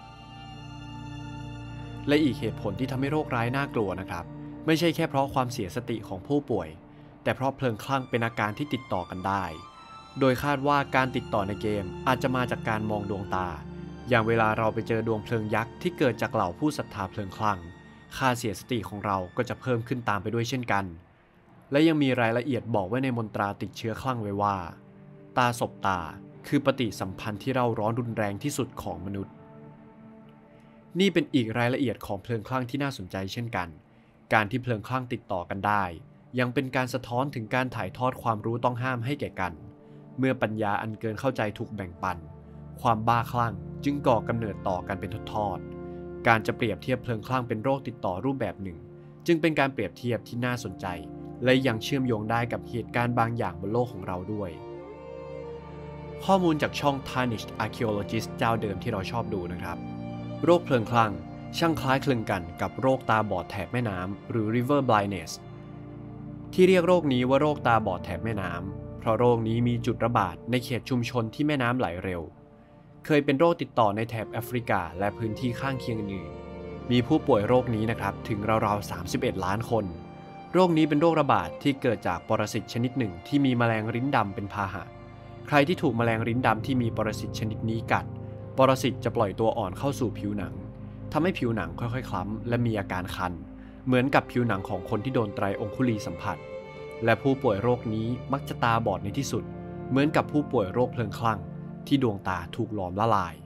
ๆและอีกเหตุผลที่ทำให้โรคร้ายน่ากลัวนะครับไม่ใช่แค่เพราะความเสียสติของผู้ป่วยแต่เพราะเพลิงคลั่งเป็นอาการที่ติดต่อกันได้โดยคาดว่าการติดต่อในเกมอาจจะมาจากการมองดวงตาอย่างเวลาเราไปเจอดวงเพลิงยักษ์ที่เกิดจากเหล่าผู้ศรัทธาเพลิงคลั่งค่าเสียสติของเราก็จะเพิ่มขึ้นตามไปด้วยเช่นกันและยังมีรายละเอียดบอกไว้ในมนตราติดเชื้อคลั่งไว้ว่าตาสบตาคือปฏิสัมพันธ์ที่เร่าร้อนรุนแรงที่สุดของมนุษย์นี่เป็นอีกรายละเอียดของเพลิงคลั่งที่น่าสนใจเช่นกันการที่เพลิงคลั่งติดต่อกันได้ยังเป็นการสะท้อนถึงการถ่ายทอดความรู้ต้องห้ามให้แก่กันเมื่อปัญญาอันเกินเข้าใจถูกแบ่งปันความบ้าคลั่งจึงก่อกำเนิดต่อกันเป็นทอดๆการจะเปรียบเทียบเพลิงคลั่งเป็นโรคติดต่อรูปแบบหนึ่งจึงเป็นการเปรียบเทียบที่น่าสนใจและยังเชื่อมโยงได้กับเหตุการณ์บางอย่างบนโลกของเราด้วยข้อมูลจากช่อง Tarnished Archaeologist เจ้าเดิมที่เราชอบดูนะครับโรคเพลิงคลั่งช่างคล้ายคลึงกันกับโรคตาบอดแถบแม่น้ำหรือ River Blindness ที่เรียกโรคนี้ว่าโรคตาบอดแถบแม่น้ำเพราะโรคนี้มีจุดระบาดในเขตชุมชนที่แม่น้ำไหลเร็วเคยเป็นโรคติดต่อในแถบแอฟริกาและพื้นที่ข้างเคียงอื่นๆมีผู้ป่วยโรคนี้นะครับถึงราวๆ31 ล้านคนโรคนี้เป็นโรคระบาดที่เกิดจากปรสิตชนิดหนึ่งที่มีแมลงลิ้นดำเป็นพาหะใครที่ถูกแมลงลิ้นดำที่มีปรสิตชนิดนี้กัดปรสิตจะปล่อยตัวอ่อนเข้าสู่ผิวหนังทำให้ผิวหนังค่อยๆคล้ำและมีอาการคันเหมือนกับผิวหนังของคนที่โดนไตรองคุลีสัมผัสและผู้ป่วยโรคนี้มักจะตาบอดในที่สุดเหมือนกับผู้ป่วยโรคเพลิงคลั่งที่ดวงตาถูกหลอมละลาย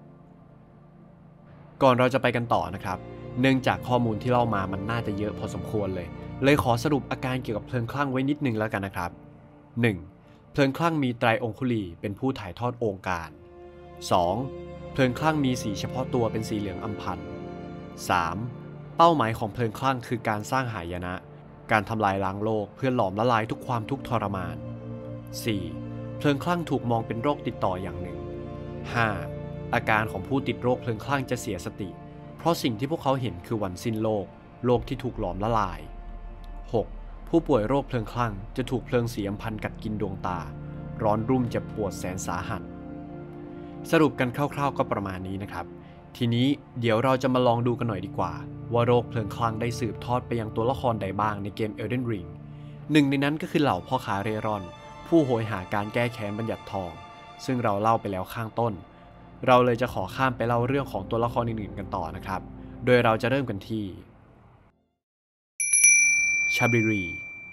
ก่อนเราจะไปกันต่อนะครับเนื่องจากข้อมูลที่เล่ามามันน่าจะเยอะพอสมควรเลยขอสรุปอาการเกี่ยวกับเพลิงคลั่งไว้นิดนึงแล้วกันนะครับ 1. เพลิงคลั่งมีไตรองคุลีเป็นผู้ถ่ายทอดองค์การ 2. เพลิงคลั่งมีสีเฉพาะตัวเป็นสีเหลืองอำพัน 3. เป้าหมายของเพลิงคลั่งคือการสร้างหายนะการทำลายล้างโลกเพื่อหลอมละลายทุกความทุกข์ทรมาน 4. เพลิงคลั่งถูกมองเป็นโรคติดต่ออย่างหนึ่ง 5. อาการของผู้ติดโรคเพลิงคลั่งจะเสียสติเพราะสิ่งที่พวกเขาเห็นคือวันสิ้นโลกที่ถูกหลอมละลาย 6. ผู้ป่วยโรคเพลิงคลั่งจะถูกเพลิงสีอำพันกัดกินดวงตาร้อนรุ่มเจ็บปวดแสนสาหัสสรุปกันคร่าวๆก็ประมาณนี้นะครับทีนี้เดี๋ยวเราจะมาลองดูกันหน่อยดีกว่าว่าโรคเพลิงคลั่งได้สืบทอดไปยังตัวละครใดบ้างในเกม Elden Ring หนึ่งในนั้นก็คือเหล่าพ่อค้าเร่ร่อนผู้โหยหาการแก้แค้นบัญญัติทองซึ่งเราเล่าไปแล้วข้างต้นเราเลยจะขอข้ามไปเล่าเรื่องของตัวละครอื่นๆกันต่อนะครับโดยเราจะเริ่มกันที่ชาบิรี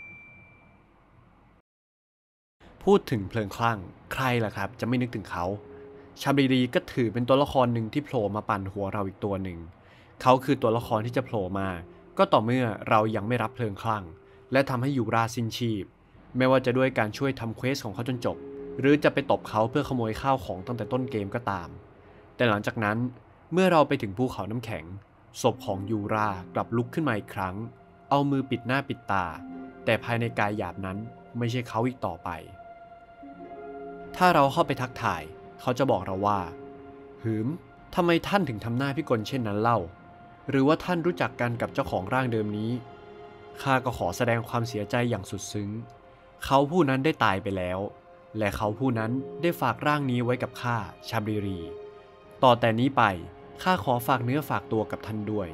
พูดถึงเพลิงคลั่งใครล่ะครับจะไม่นึกถึงเขาชาบิรีก็ถือเป็นตัวละครหนึ่งที่โผล่มาปั่นหัวเราอีกตัวหนึ่งเขาคือตัวละครที่จะโผล่มาก็ต่อเมื่อเรายังไม่รับเพลิงคลั่งและทำให้ยูราสิ้นชีพไม่ว่าจะด้วยการช่วยทำเควสของเขาจนจบหรือจะไปตบเขาเพื่อขโมยข้าวของตั้งแต่ต้นเกมก็ตามแต่หลังจากนั้นเมื่อเราไปถึงภูเขาน้ำแข็งศพของยูรากลับลุกขึ้นมาอีกครั้งเอามือปิดหน้าปิดตาแต่ภายในกายหยาบนั้นไม่ใช่เขาอีกต่อไปถ้าเราเข้าไปทักทายเขาจะบอกเราว่าหืมทำไมท่านถึงทำหน้าพิกลเช่นนั้นเล่าหรือว่าท่านรู้จักกันกับเจ้าของร่างเดิมนี้ข้าก็ขอแสดงความเสียใจอย่างสุดซึ้งเขาผู้นั้นได้ตายไปแล้วและเขาผู้นั้นได้ฝากร่างนี้ไว้กับข้าชาบรีต่อแต่นี้ไปข้าขอฝากเนื้อฝากตัวกับท่านด้วย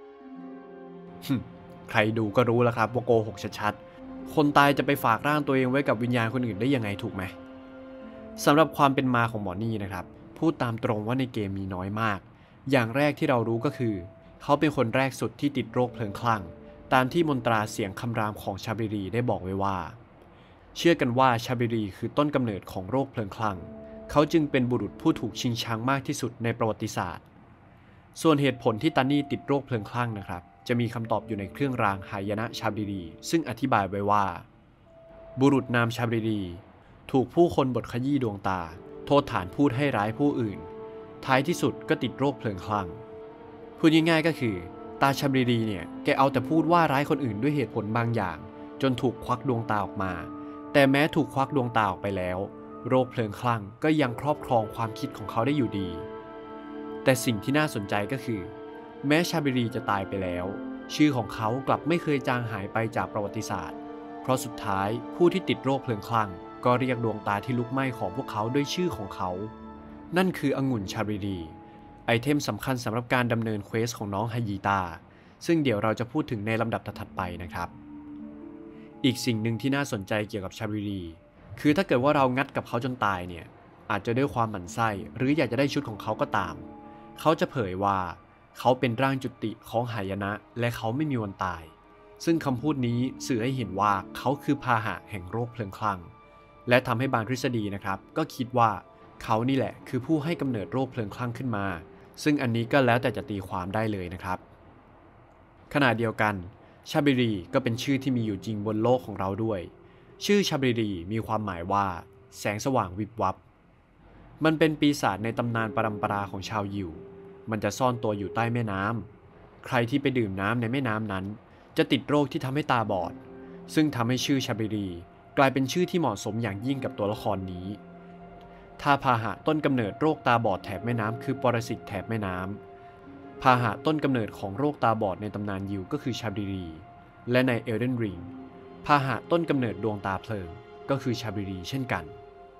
ใครดูก็รู้แล้วครับว่าโกหกชัดๆคนตายจะไปฝากร่างตัวเองไว้กับวิญญาณคนอื่นได้ยังไงถูกไหมสำหรับความเป็นมาของหมอนี่นะครับพูดตามตรงว่าในเกมมีน้อยมากอย่างแรกที่เรารู้ก็คือเขาเป็นคนแรกสุดที่ติดโรคเพลิงคลั่งตามที่มนตราเสียงคำรามของชาบิรีได้บอกไว้ว่าเชื่อกันว่าชาบิรีคือต้นกำเนิดของโรคเพลิงคลั่งเขาจึงเป็นบุรุษผู้ถูกชิงชังมากที่สุดในประวัติศาสตร์ส่วนเหตุผลที่ตานี่ติดโรคเพลิงคลั่งนะครับจะมีคำตอบอยู่ในเครื่องรางหายนะชาบิรีซึ่งอธิบายไว้ว่าบุรุษนามชาบิรีถูกผู้คนบดขยี้ดวงตาโทษฐานพูดให้ร้ายผู้อื่นท้ายที่สุดก็ติดโรคเพลิงคลั่งพูดง่ายๆก็คือตาชาบิรีเนี่ยแกเอาแต่พูดว่าร้ายคนอื่นด้วยเหตุผลบางอย่างจนถูกควักดวงตาออกมาแต่แม้ถูกควักดวงตาออกไปแล้วโรคเพลิงคลั่งก็ยังครอบครองความคิดของเขาได้อยู่ดีแต่สิ่งที่น่าสนใจก็คือแม้ชาบิรีจะตายไปแล้วชื่อของเขากลับไม่เคยจางหายไปจากประวัติศาสตร์เพราะสุดท้ายผู้ที่ติดโรคเพลิงคลั่งก็เรียกดวงตาที่ลุกไหม้ของพวกเขาด้วยชื่อของเขานั่นคือองุ่นชาบิรีไอเทมสำคัญสำหรับการดำเนินเควสของน้องฮายิตาซึ่งเดี๋ยวเราจะพูดถึงในลำดับถัดไปนะครับอีกสิ่งหนึ่งที่น่าสนใจเกี่ยวกับชาบิรีคือถ้าเกิดว่าเรางัดกับเขาจนตายเนี่ยอาจจะด้วยความหมั่นไส้หรืออยากจะได้ชุดของเขาก็ตามเขาจะเผยว่าเขาเป็นร่างจุติของหายนะและเขาไม่มีวันตายซึ่งคำพูดนี้สื่อให้เห็นว่าเขาคือพาหะแห่งโรคเพลิงคลั่งและทำให้บางทฤษฎีนะครับก็คิดว่าเขานี่แหละคือผู้ให้กำเนิดโรคเพลิงคลั่งขึ้นมาซึ่งอันนี้ก็แล้วแต่จะตีความได้เลยนะครับขณะเดียวกันชาบิรีก็เป็นชื่อที่มีอยู่จริงบนโลกของเราด้วยชื่อชาบิรีมีความหมายว่าแสงสว่างวิบวับมันเป็นปีศาจในตำนานปรัมปราของชาวยิวมันจะซ่อนตัวอยู่ใต้แม่น้ำใครที่ไปดื่มน้ำในแม่น้ำนั้นจะติดโรคที่ทำให้ตาบอดซึ่งทำให้ชื่อชาบิรีกลายเป็นชื่อที่เหมาะสมอย่างยิ่งกับตัวละครนี้ถ้าพาหะต้นกำเนิดโรคตาบอดแถบแม่น้ำคือปรสิตแถบแม่น้ำพาหะต้นกำเนิดของโรคตาบอดในตำนานยิวก็คือชาบิรีและใน Elden Ring พาหะต้นกำเนิดดวงตาเพลิงก็คือชาบิรีเช่นกัน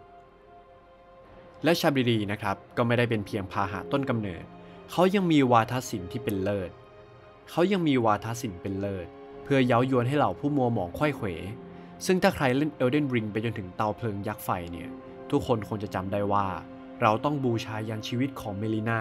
และชาบิรีนะครับก็ไม่ได้เป็นเพียงพาหะต้นกำเนิดเขายังมีวาทศิลป์ที่เป็นเลิศเพื่อเย้ายวนให้เหล่าผู้มัวหมองไขว้เขวซึ่งถ้าใครเล่น Elden Ring ไปจนถึงเตาเพลิงยักษ์ไฟเนี่ยทุกคนคงจะจำได้ว่าเราต้องบูชายันชีวิตของเมลิน่า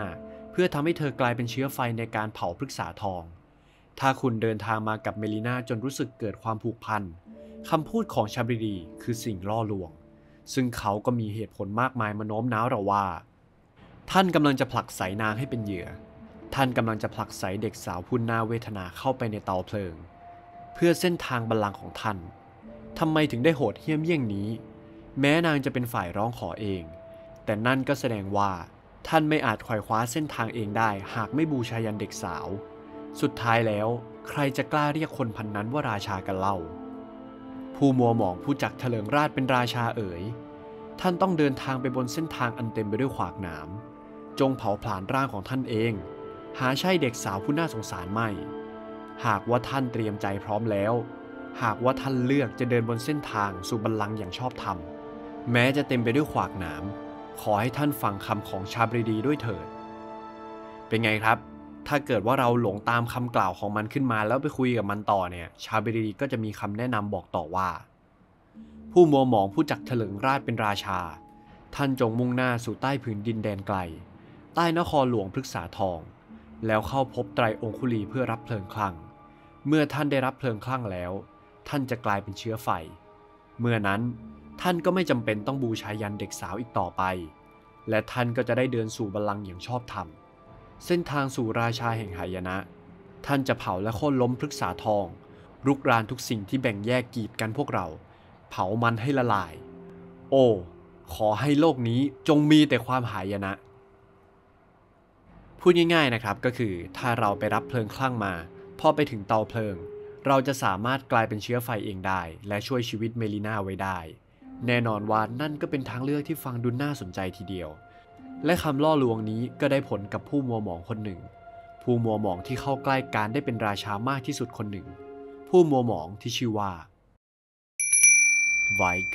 เพื่อทำให้เธอกลายเป็นเชื้อไฟในการเผาพฤกษาทองถ้าคุณเดินทางมากับเมลิน่าจนรู้สึกเกิดความผูกพันคำพูดของชาบริดีคือสิ่งล่อลวงซึ่งเขาก็มีเหตุผลมากมายมาโน้มน้าวเราว่าท่านกำลังจะผลักไสนางให้เป็นเหยื่อท่านกำลังจะผลักไสเด็กสาวผู้น่าเวทนาเข้าไปในเตาเพลิงเพื่อเส้นทางบัลลังก์ของท่านทำไมถึงได้โหดเหี้ยมเยี่ยงนี้แม้นางจะเป็นฝ่ายร้องขอเองแต่นั่นก็แสดงว่าท่านไม่อาจไขว่คว้าเส้นทางเองได้หากไม่บูชายันเด็กสาวสุดท้ายแล้วใครจะกล้าเรียกคนพันนั้นว่าราชากันเล่าผู้มัวหมองผู้จักเถลิงราชเป็นราชาเอ๋ยท่านต้องเดินทางไปบนเส้นทางอันเต็มไปด้วยขวากหนามจงเผาผลาญร่างของท่านเองหาใช่เด็กสาวผู้น่าสงสารไม่หากว่าท่านเตรียมใจพร้อมแล้วหากว่าท่านเลือกจะเดินบนเส้นทางสู่บัลลังก์อย่างชอบธรรมแม้จะเต็มไปด้วยขวากหนามขอให้ท่านฟังคำของชาบริดีด้วยเถิดเป็นไงครับถ้าเกิดว่าเราหลงตามคำกล่าวของมันขึ้นมาแล้วไปคุยกับมันต่อเนี่ยชาบริดีก็จะมีคำแนะนำบอกต่อว่าผู้มัวหมองผู้จักเถลิงราชเป็นราชาท่านจงมุ่งหน้าสู่ใต้ผืนดินแดนไกลใต้นครหลวงพฤกษาทองแล้วเข้าพบไตรองคุลีเพื่อรับเพลิงคลั่งเมื่อท่านได้รับเพลิงคลั่งแล้วท่านจะกลายเป็นเชื้อไฟเมื่อนั้นท่านก็ไม่จำเป็นต้องบูชายันเด็กสาวอีกต่อไปและท่านก็จะได้เดินสู่บัลลังก์อย่างชอบธรรมเส้นทางสู่ราชาแห่งหายนะท่านจะเผาและโค่นล้มพฤกษาทองรุกรานทุกสิ่งที่แบ่งแยกกีดกันพวกเราเผามันให้ละลายโอ้ขอให้โลกนี้จงมีแต่ความหายนะพูดง่ายๆนะครับก็คือถ้าเราไปรับเพลิงคลั่งมาพอไปถึงเตาเพลิงเราจะสามารถกลายเป็นเชื้อไฟเองได้และช่วยชีวิตเมลิน่าไว้ได้แน่นอนว่านั่นก็เป็นทางเลือกที่ฟังดูน่าสนใจทีเดียวและคำล่อลวงนี้ก็ได้ผลกับผู้มัวหมองคนหนึ่งผู้มัวหมองที่เข้าใกล้การได้เป็นราชามากที่สุดคนหนึ่งผู้มัวหมองที่ชื่อว่าไวค์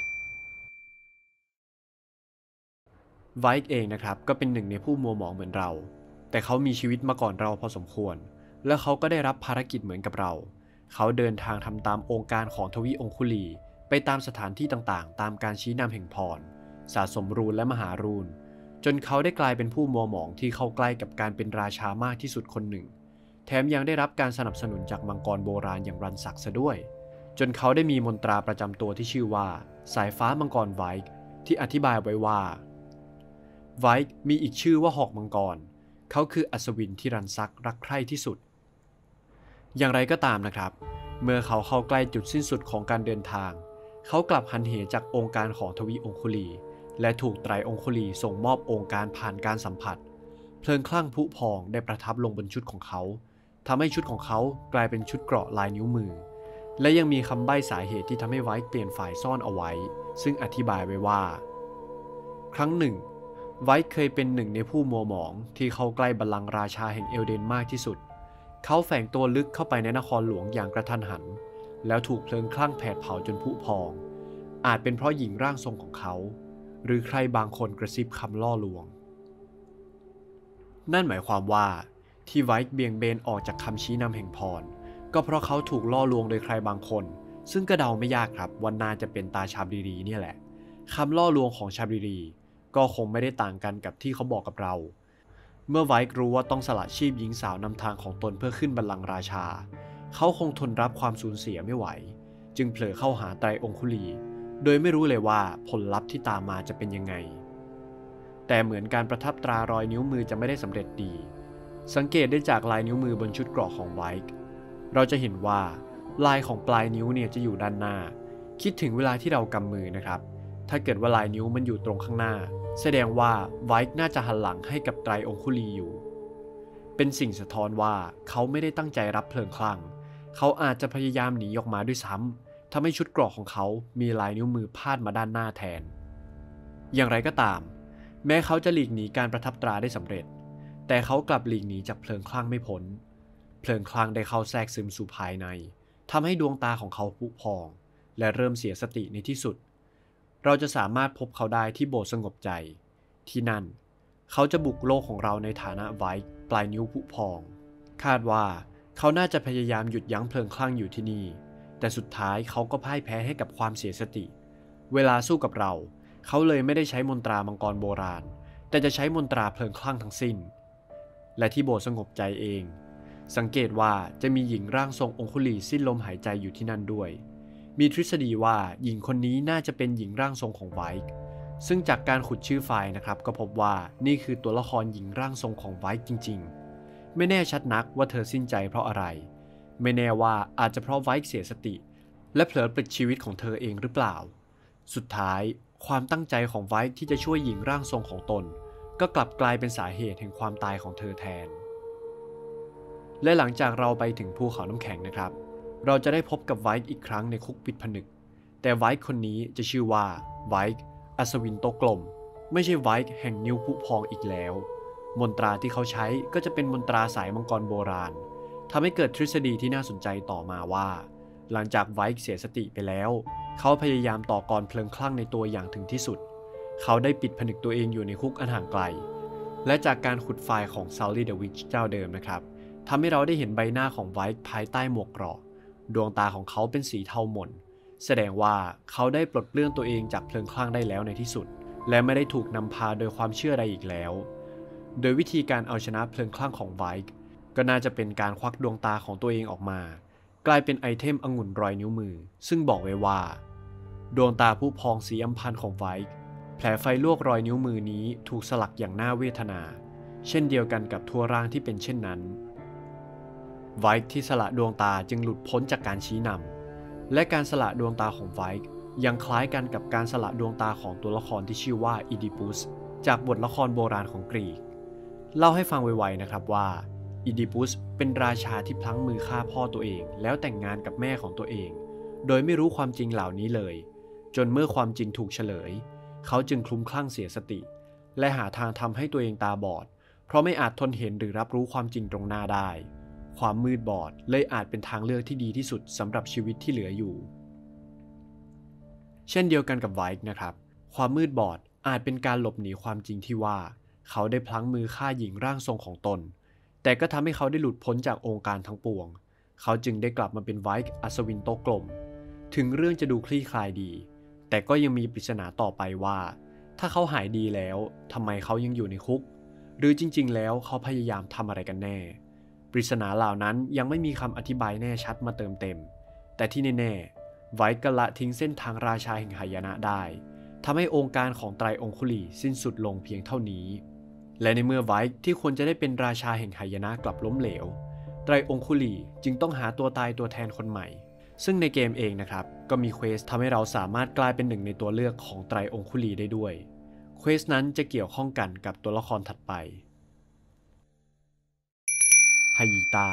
เองนะครับก็เป็นหนึ่งในผู้มัวหมองเหมือนเราแต่เขามีชีวิตมาก่อนเราพอสมควรและเขาก็ได้รับภารกิจเหมือนกับเราเขาเดินทางทำตามองค์การของทวีองคุลีไปตามสถานที่ต่างๆตามการชี้นำแห่งพรสะสมรูนและมหารูนจนเขาได้กลายเป็นผู้มัวหมองที่เข้าใกล้กับการเป็นราชามากที่สุดคนหนึ่งแถมยังได้รับการสนับสนุนจากมังกรโบราณอย่างรันศักดิ์ซะด้วยจนเขาได้มีมนตราประจำตัวที่ชื่อว่าสายฟ้ามังกรไวค์ที่อธิบายไว้ว่าไวค์มีอีกชื่อว่าหอกมังกรเขาคืออัศวินที่รันศักดิ์รักใคร่ที่สุดอย่างไรก็ตามนะครับเมื่อเขาเข้าใกล้จุดสิ้นสุดของการเดินทางเขากลับหันเหจากองค์การของทวีองคุลีและถูกไตรองคุลีส่งมอบองค์การผ่านการสัมผัสเพลิงคลั่งผุพองได้ประทับลงบนชุดของเขาทำให้ชุดของเขากลายเป็นชุดเกราะลายนิ้วมือและยังมีคำใบ้สาเหตุที่ทำให้ไวค์เปลี่ยนฝ่ายซ่อนเอาไว้ซึ่งอธิบายไว้ว่าครั้งหนึ่งไวค์เคยเป็นหนึ่งในผู้มัวหมองที่เข้าใกล้บัลลังก์ราชาแห่งเอลเดนมากที่สุดเขาแฝงตัวลึกเข้าไปในนครหลวงอย่างกระทันหันแล้วถูกเพลิงคลั่งแผดเผาจนผุพองอาจเป็นเพราะหญิงร่างทรงของเขาหรือใครบางคนกระซิบคำล่อลวงนั่นหมายความว่าที่ไวค์เบี่ยงเบนออกจากคำชี้นำแห่งพรก็เพราะเขาถูกล่อลวงโดยใครบางคนซึ่งก็เดาไม่ยากครับว่าน่าจะเป็นตาชาบริดีเนี่ยแหละคำล่อลวงของชาบริดีก็คงไม่ได้ต่างกันกับที่เขาบอกกับเราเมื่อไวค์รู้ว่าต้องสละชีพหญิงสาวนำทางของตนเพื่อขึ้นบัลลังก์ราชาเขาคงทนรับความสูญเสียไม่ไหวจึงเผลอเข้าหาไตรองคุลีโดยไม่รู้เลยว่าผลลัพธ์ที่ตามมาจะเป็นยังไงแต่เหมือนการประทับตรารอยนิ้วมือจะไม่ได้สำเร็จดีสังเกตได้จากลายนิ้วมือบนชุดเกราะของไวค์เราจะเห็นว่าลายของปลายนิ้วเนี่ยจะอยู่ด้านหน้าคิดถึงเวลาที่เรากำมือนะครับถ้าเกิดว่าลายนิ้วมันอยู่ตรงข้างหน้าแสดงว่าไวค์น่าจะหันหลังให้กับไตรองคุลีอยู่เป็นสิ่งสะท้อนว่าเขาไม่ได้ตั้งใจรับเพลิงคลั่งเขาอาจจะพยายามหนีออกมาด้วยซ้ำทำให้ชุดเกราะของเขามีลายนิ้วมือพาดมาด้านหน้าแทนอย่างไรก็ตามแม้เขาจะหลีกหนีการประทับตราได้สำเร็จแต่เขากลับหลีกหนีจากเพลิงคลั่งไม่พ้นเพลิงคลั่งได้เข้าแทรกซึมสู่ภายในทำให้ดวงตาของเขาผุพองและเริ่มเสียสติในที่สุดเราจะสามารถพบเขาได้ที่โบสถ์สงบใจที่นั่นเขาจะบุกโลกของเราในฐานะไวค์ปลายนิ้วผุพองคาดว่าเขาน่าจะพยายามหยุดยั้งเพลิงคลั่งอยู่ที่นี่แต่สุดท้ายเขาก็พ่ายแพ้ให้กับความเสียสติเวลาสู้กับเราเขาเลยไม่ได้ใช้มนตรามังกรโบราณแต่จะใช้มนตราเพลิงคลั่งทั้งสิ้นและที่โบสถ์สงบใจเองสังเกตว่าจะมีหญิงร่างทรงองคุลีสิ้นลมหายใจอยู่ที่นั่นด้วยมีทฤษฎีว่าหญิงคนนี้น่าจะเป็นหญิงร่างทรงของไวท์ซึ่งจากการขุดชื่อไฟล์นะครับก็พบว่านี่คือตัวละครหญิงร่างทรงของไวท์จริงๆไม่แน่ชัดนักว่าเธอสิ้นใจเพราะอะไรไม่แน่ว่าอาจจะเพราะไวท์เสียสติและเผลอปลิดชีวิตของเธอเองหรือเปล่าสุดท้ายความตั้งใจของไวท์ที่จะช่วยหญิงร่างทรงของตนก็กลับกลายเป็นสาเหตุแห่งความตายของเธอแทนและหลังจากเราไปถึงภูเขาน้ำแข็งนะครับเราจะได้พบกับไวท์อีกครั้งในคุกปิดผนึกแต่ไวท์คนนี้จะชื่อว่าไวท์อัศวินโตกลมไม่ใช่ไวท์แห่งนิ้วพุพองอีกแล้วมนตราที่เขาใช้ก็จะเป็นมนตราสายมังกรโบราณทำให้เกิดทฤษฎีที่น่าสนใจต่อมาว่าหลังจากไวท์เสียสติไปแล้วเขาพยายามต่อกรเพลิงคลั่งในตัวอย่างถึงที่สุดเขาได้ปิดผนึกตัวเองอยู่ในคุกอันห่างไกลและจากการขุดไฟล์ของซาลลี่เดอะวิชเจ้าเดิมนะครับทำให้เราได้เห็นใบหน้าของไวท์ภายใต้หมวกเกราะดวงตาของเขาเป็นสีเทาหม่นแสดงว่าเขาได้ปลดเปลื้องตัวเองจากเพลิงคลั่งได้แล้วในที่สุดและไม่ได้ถูกนำพาโดยความเชื่อใดอีกแล้วโดยวิธีการเอาชนะเพลิงคลั่งของไวท์ก็น่าจะเป็นการควักดวงตาของตัวเองออกมากลายเป็นไอเทมองุ่นรอยนิ้วมือซึ่งบอกไว้ว่าดวงตาผู้พองสีอัมพันธ์ของไวท์แผลไฟลวกรอยนิ้วมือนี้ถูกสลักอย่างน่าเวทนาเช่นเดียวกันกับทั่วร่างที่เป็นเช่นนั้นไวท์ที่สละดวงตาจึงหลุดพ้นจากการชี้นำและการสละดวงตาของไวท์ยังคล้ายกันกับการสละดวงตาของตัวละครที่ชื่อว่าอีดิปุสจากบทละครโบราณของกรีกเล่าให้ฟังไวๆนะครับว่าอีดิปุสเป็นราชาที่พลั้งมือฆ่าพ่อตัวเองแล้วแต่งงานกับแม่ของตัวเองโดยไม่รู้ความจริงเหล่านี้เลยจนเมื่อความจริงถูกเฉลยเขาจึงคลุ้มคลั่งเสียสติและหาทางทำให้ตัวเองตาบอดเพราะไม่อาจทนเห็นหรือรับรู้ความจริงตรงหน้าได้ความมืดบอดเลยอาจเป็นทางเลือกที่ดีที่สุดสำหรับชีวิตที่เหลืออยู่เช่นเดียวกันกับไวท์นะครับความมืดบอดอาจเป็นการหลบหนีความจริงที่ว่าเขาได้พลั้งมือฆ่าหญิงร่างทรงของตนแต่ก็ทำให้เขาได้หลุดพ้นจากองค์การทั้งปวงเขาจึงได้กลับมาเป็นไวท์อัศวินโตกลมถึงเรื่องจะดูคลี่คลายดีแต่ก็ยังมีปริศนาต่อไปว่าถ้าเขาหายดีแล้วทำไมเขายังอยู่ในคุกหรือจริงๆแล้วเขาพยายามทำอะไรกันแน่ปริศนาเหล่านั้นยังไม่มีคำอธิบายแน่ชัดมาเติมเต็มแต่ที่แน่ๆไวท์ก็ละทิ้งเส้นทางราชาแห่งหายนะได้ทำให้องค์การของไตรองคุลีสิ้นสุดลงเพียงเท่านี้และในเมื่อไวท์ที่ควรจะได้เป็นราชาแห่งหายนะกลับล้มเหลวไตรองคุลีจึงต้องหาตัวตายตัวแทนคนใหม่ซึ่งในเกมเองนะครับก็มีเควสทำให้เราสามารถกลายเป็นหนึ่งในตัวเลือกของไตรองคุลีได้ด้วยเควสนั้นจะเกี่ยวข้องกันกับตัวละครถัดไปฮายิต้า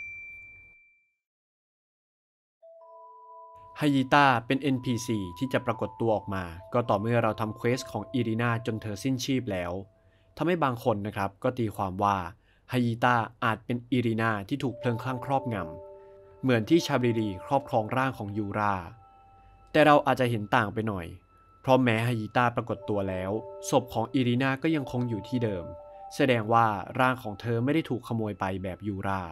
ฮายิต้าเป็น NPC ที่จะปรากฏตัวออกมาก็ต่อเมื่อเราทำเควสของอิรินาจนเธอสิ้นชีพแล้วทำให้บางคนนะครับก็ตีความว่าฮายิต้าอาจเป็นอิรินาที่ถูกเพลิงคลั่งครอบงำเหมือนที่ชาบริรีครอบครองร่างของยูราแต่เราอาจจะเห็นต่างไปหน่อยเพราะแม้ฮายิต้าปรากฏตัวแล้วศพของอิรินาก็ยังคงอยู่ที่เดิมแสดงว่าร่างของเธอไม่ได้ถูกขโมยไปแบบยูรา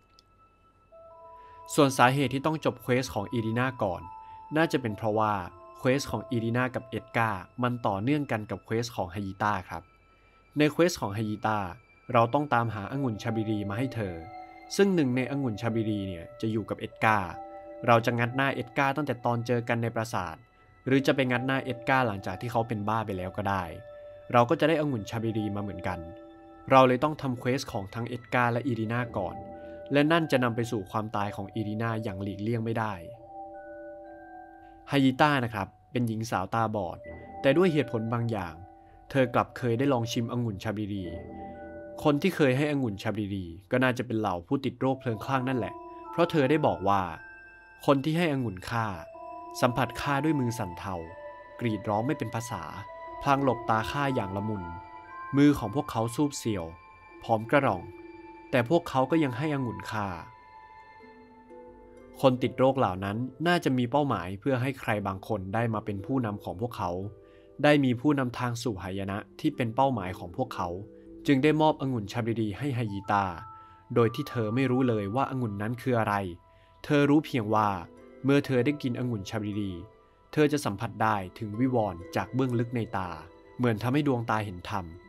ส่วนสาเหตุที่ต้องจบเควสของอีรินาก่อนน่าจะเป็นเพราะว่าเควสของอีรินากับเอ็ดการ์มันต่อเนื่องกันกับเควสของฮายิต้าครับในเควสของฮายิต้าเราต้องตามหาองุ่นชาบิรีมาให้เธอซึ่งหนึ่งในองุ่นชาบิรีเนี่ยจะอยู่กับเอ็ดการ์เราจะงัดหน้าเอ็ดการ์ตั้งแต่ตอนเจอกันในปราสาทหรือจะไปงัดหน้าเอ็ดการ์หลังจากที่เขาเป็นบ้าไปแล้วก็ได้เราก็จะได้องุ่นชาบิรีมาเหมือนกันเราเลยต้องทำเควสของทั้งเอ็ดการ์และอีรินาก่อนและนั่นจะนำไปสู่ความตายของอีรินาอย่างหลีกเลี่ยงไม่ได้ฮายิต้านะครับเป็นหญิงสาวตาบอดแต่ด้วยเหตุผลบางอย่างเธอกลับเคยได้ลองชิมองุ่นชาบิรีคนที่เคยให้องุ่นชาบิรีก็น่าจะเป็นเหล่าผู้ติดโรคเพลิงคลั่งนั่นแหละเพราะเธอได้บอกว่าคนที่ให้องุ่นข้าสัมผัสข้าด้วยมือสั่นเทากรีดร้องไม่เป็นภาษาพลางหลบตาข้าอย่างละมุนมือของพวกเขาซูบเสียวพร้อมกระร่องแต่พวกเขาก็ยังให้องุ่นข้าคนติดโรคเหล่านั้นน่าจะมีเป้าหมายเพื่อให้ใครบางคนได้มาเป็นผู้นำของพวกเขาได้มีผู้นำทางสู่หายนะที่เป็นเป้าหมายของพวกเขาจึงได้มอบองุ่นชาบิรีให้ฮายิต้าโดยที่เธอไม่รู้เลยว่าองุ่นนั้นคืออะไรเธอรู้เพียงว่าเมื่อเธอได้กินองุ่นชาบิรีเธอจะสัมผัสได้ถึงวิวรณ์จากเบื้องลึกในตาเหมือนทำให้ดวงตาเห็นธรรม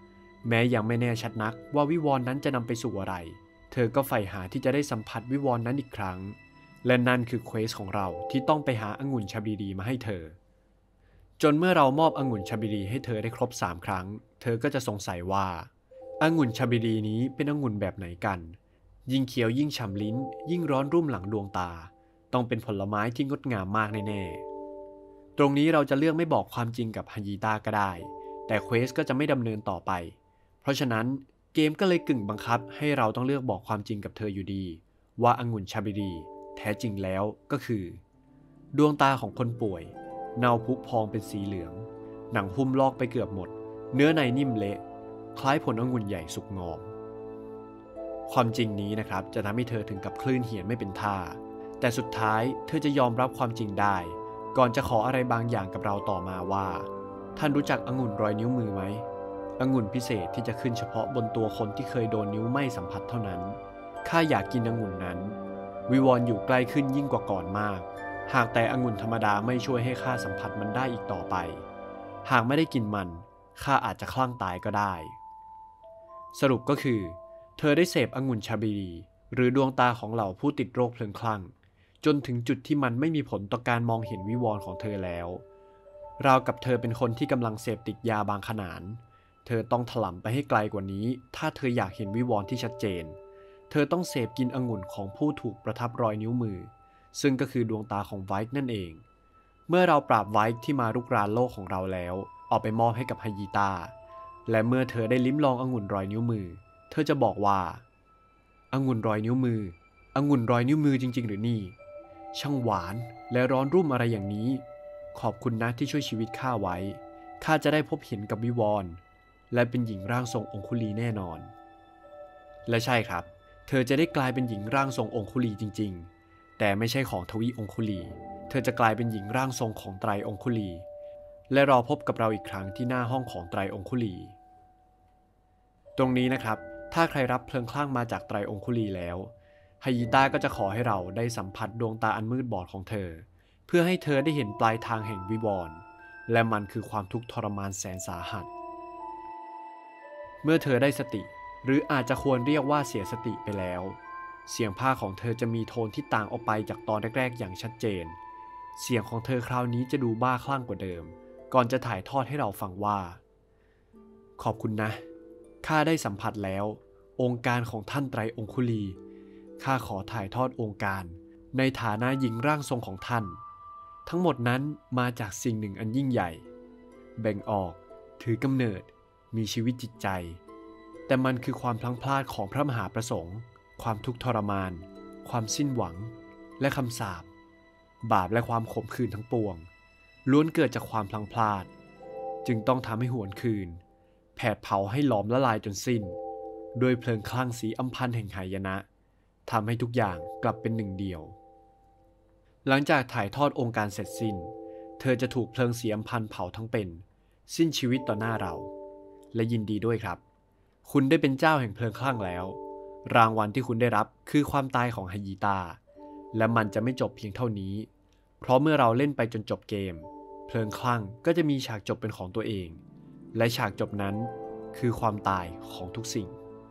แม้ยังไม่แน่ชัดนักว่าวิวรณ์นั้นจะนำไปสู่อะไรเธอก็ใฝ่หาที่จะได้สัมผัสวิวรณ์นั้นอีกครั้งและนั่นคือเควสของเราที่ต้องไปหาองุ่นชาบิรีมาให้เธอจนเมื่อเรามอบองุ่นชาบิรีให้เธอได้ครบ3 ครั้งเธอก็จะสงสัยว่าองุ่นชาบิรีนี้เป็นองุ่นแบบไหนกันยิ่งเคี้ยวยิ่งฉ่ำลิ้นยิ่งร้อนรุ่มหลังดวงตาต้องเป็นผลไม้ที่งดงามมากแน่ๆตรงนี้เราจะเลือกไม่บอกความจริงกับฮายิตาก็ได้แต่เควสก็จะไม่ดำเนินต่อไปเพราะฉะนั้นเกมก็เลยกึ่งบังคับให้เราต้องเลือกบอกความจริงกับเธออยู่ดีว่าองุ่นชาบิรีแท้จริงแล้วก็คือดวงตาของคนป่วยเนาพุพองเป็นสีเหลืองหนังหุ้มลอกไปเกือบหมดเนื้อในนิ่มเละคล้ายผลองุ่นใหญ่สุกงอมความจริงนี้นะครับจะทำให้เธอถึงกับคลื่นเหียนไม่เป็นท่าแต่สุดท้ายเธอจะยอมรับความจริงได้ก่อนจะขออะไรบางอย่างกับเราต่อมาว่าท่านรู้จักองุ่นรอยนิ้วมือไหมองุ่นพิเศษที่จะขึ้นเฉพาะบนตัวคนที่เคยโดนนิ้วไหม้สัมผัสเท่านั้นข้าอยากกินองุ่นนั้นวิวรณ์อยู่ใกล้ขึ้นยิ่งกว่าก่อนมากหากแต่องุ่นธรรมดาไม่ช่วยให้ข้าสัมผัสมันได้อีกต่อไปหากไม่ได้กินมันข้าอาจจะคลั่งตายก็ได้สรุปก็คือเธอได้เสพองุ่นชาบิรีหรือดวงตาของเหล่าผู้ติดโรคเพลิงคลั่งจนถึงจุดที่มันไม่มีผลต่อการมองเห็นวิวรณ์ของเธอแล้วราวกับเธอเป็นคนที่กำลังเสพติดยาบางขนานเธอต้องถลำไปให้ไกลกว่านี้ถ้าเธออยากเห็นวิวรณ์ที่ชัดเจนเธอต้องเสพกินองุ่นของผู้ถูกประทับรอยนิ้วมือซึ่งก็คือดวงตาของไวท์นั่นเองเมื่อเราปราบไวท์ที่มารุกรานโลกของเราแล้วเอาไปมอบให้กับฮายิตาและเมื่อเธอได้ลิ้มลององุ่นรอยนิ้วมือเธอจะบอกว่าองุ่นรอยนิ้วมือองุ่นรอยนิ้วมือจริงๆหรือนี่ช่างหวานและร้อนรุ่มอะไรอย่างนี้ขอบคุณนะที่ช่วยชีวิตข้าไว้ข้าจะได้พบเห็นกับวิวรณ์และเป็นหญิงร่างทรงองคุลีแน่นอนและใช่ครับเธอจะได้กลายเป็นหญิงร่างทรงองคุลีจริงๆแต่ไม่ใช่ของทวีองคุลีเธอจะกลายเป็นหญิงร่างทรงของไตรองคุลีและรอพบกับเราอีกครั้งที่หน้าห้องของไตรองคุลีตรงนี้นะครับถ้าใครรับเพลิงคลั่งมาจากไตรองคุลีแล้วฮายิตาก็จะขอให้เราได้สัมผัสดวงตาอันมืดบอดของเธอเพื่อให้เธอได้เห็นปลายทางแห่งวิวรณ์และมันคือความทุกข์ทรมานแสนสาหัสเมื่อเธอได้สติหรืออาจจะควรเรียกว่าเสียสติไปแล้วเสียงพากย์ของเธอจะมีโทนที่ต่างออกไปจากตอนแรกๆอย่างชัดเจนเสียงของเธอคราวนี้จะดูบ้าคลั่งกว่าเดิมก่อนจะถ่ายทอดให้เราฟังว่าขอบคุณนะข้าได้สัมผัสแล้วองค์การของท่านไตรองคุลีข้าขอถ่ายทอดองค์การในฐานะหญิงร่างทรงของท่านทั้งหมดนั้นมาจากสิ่งหนึ่งอันยิ่งใหญ่แบ่งออกถือกำเนิดมีชีวิตจิตใจแต่มันคือความพลั้งพลาดของพระมหาประสงค์ความทุกข์ทรมานความสิ้นหวังและคำสาปบาปและความขมขื่นทั้งปวงล้วนเกิดจากความพลั้งพลาดจึงต้องทำให้หวนคืนแผดเผาให้หลอมละลายจนสิ้นโดยเพลิงคลั่งสีอำพันแห่งหายนะทำให้ทุกอย่างกลับเป็นหนึ่งเดียวหลังจากถ่ายทอดองค์การเสร็จสิ้นเธอจะถูกเพลิงสีอำพันเผาทั้งเป็นสิ้นชีวิตต่อหน้าเราและยินดีด้วยครับคุณได้เป็นเจ้าแห่งเพลิงคลั่งแล้วรางวัลที่คุณได้รับคือความตายของฮายิตาและมันจะไม่จบเพียงเท่านี้เพราะเมื่อเราเล่นไปจนจบเกมเพลิงคลั่งก็จะมีฉากจบเป็นของตัวเองและฉากจบนั้นคือความตายของทุกสิ่ง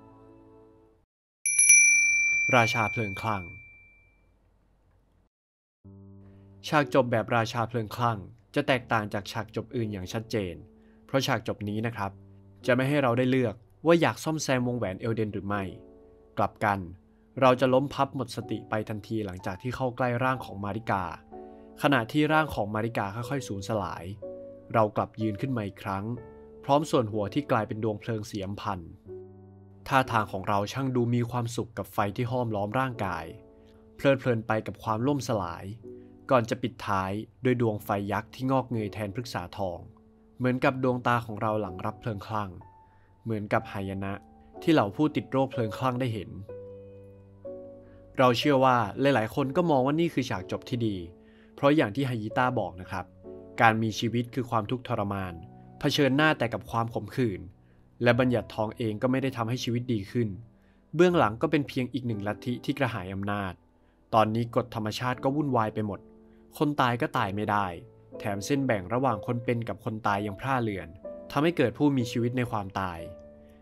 ราชาเพลิงคลั่งฉากจบแบบราชาเพลิงคลั่งจะแตกต่างจากฉากจบอื่นอย่างชัดเจนเพราะฉากจบนี้นะครับจะไม่ให้เราได้เลือกว่าอยากซ่อมแซมวงแหวนเอลเดนหรือไม่กลับกันเราจะล้มพับหมดสติไปทันทีหลังจากที่เข้าใกล้ร่างของมาริกาขณะที่ร่างของมาริกาค่อยๆสูญสลายเรากลับยืนขึ้นมาอีกครั้งพร้อมส่วนหัวที่กลายเป็นดวงเพลิงสีอำพันท่าทางของเราช่างดูมีความสุขกับไฟที่ห้อมล้อมร่างกายเพลิดเพลินไปกับความล่มสลายก่อนจะปิดท้ายด้วยดวงไฟยักษ์ที่งอกเงยแทนพฤกษาทองเหมือนกับดวงตาของเราหลังรับเพลิงคลั่งเหมือนกับหายนะที่เหล่าผู้ติดโรคเพลิงคลั่งได้เห็นเราเชื่อว่าหลายๆคนก็มองว่านี่คือฉากจบที่ดีเพราะอย่างที่ฮายิตาบอกนะครับการมีชีวิตคือความทุกข์ทรมานเผชิญหน้าแต่กับความขมขื่นและบัญญัติทองเองก็ไม่ได้ทำให้ชีวิตดีขึ้นเบื้องหลังก็เป็นเพียงอีกหนึ่งลัทธิที่กระหายอำนาจตอนนี้กฎธรรมชาติก็วุ่นวายไปหมดคนตายก็ตายไม่ได้แถมเส้นแบ่งระหว่างคนเป็นกับคนตายยังพร่าเลือนทำให้เกิดผู้มีชีวิตในความตาย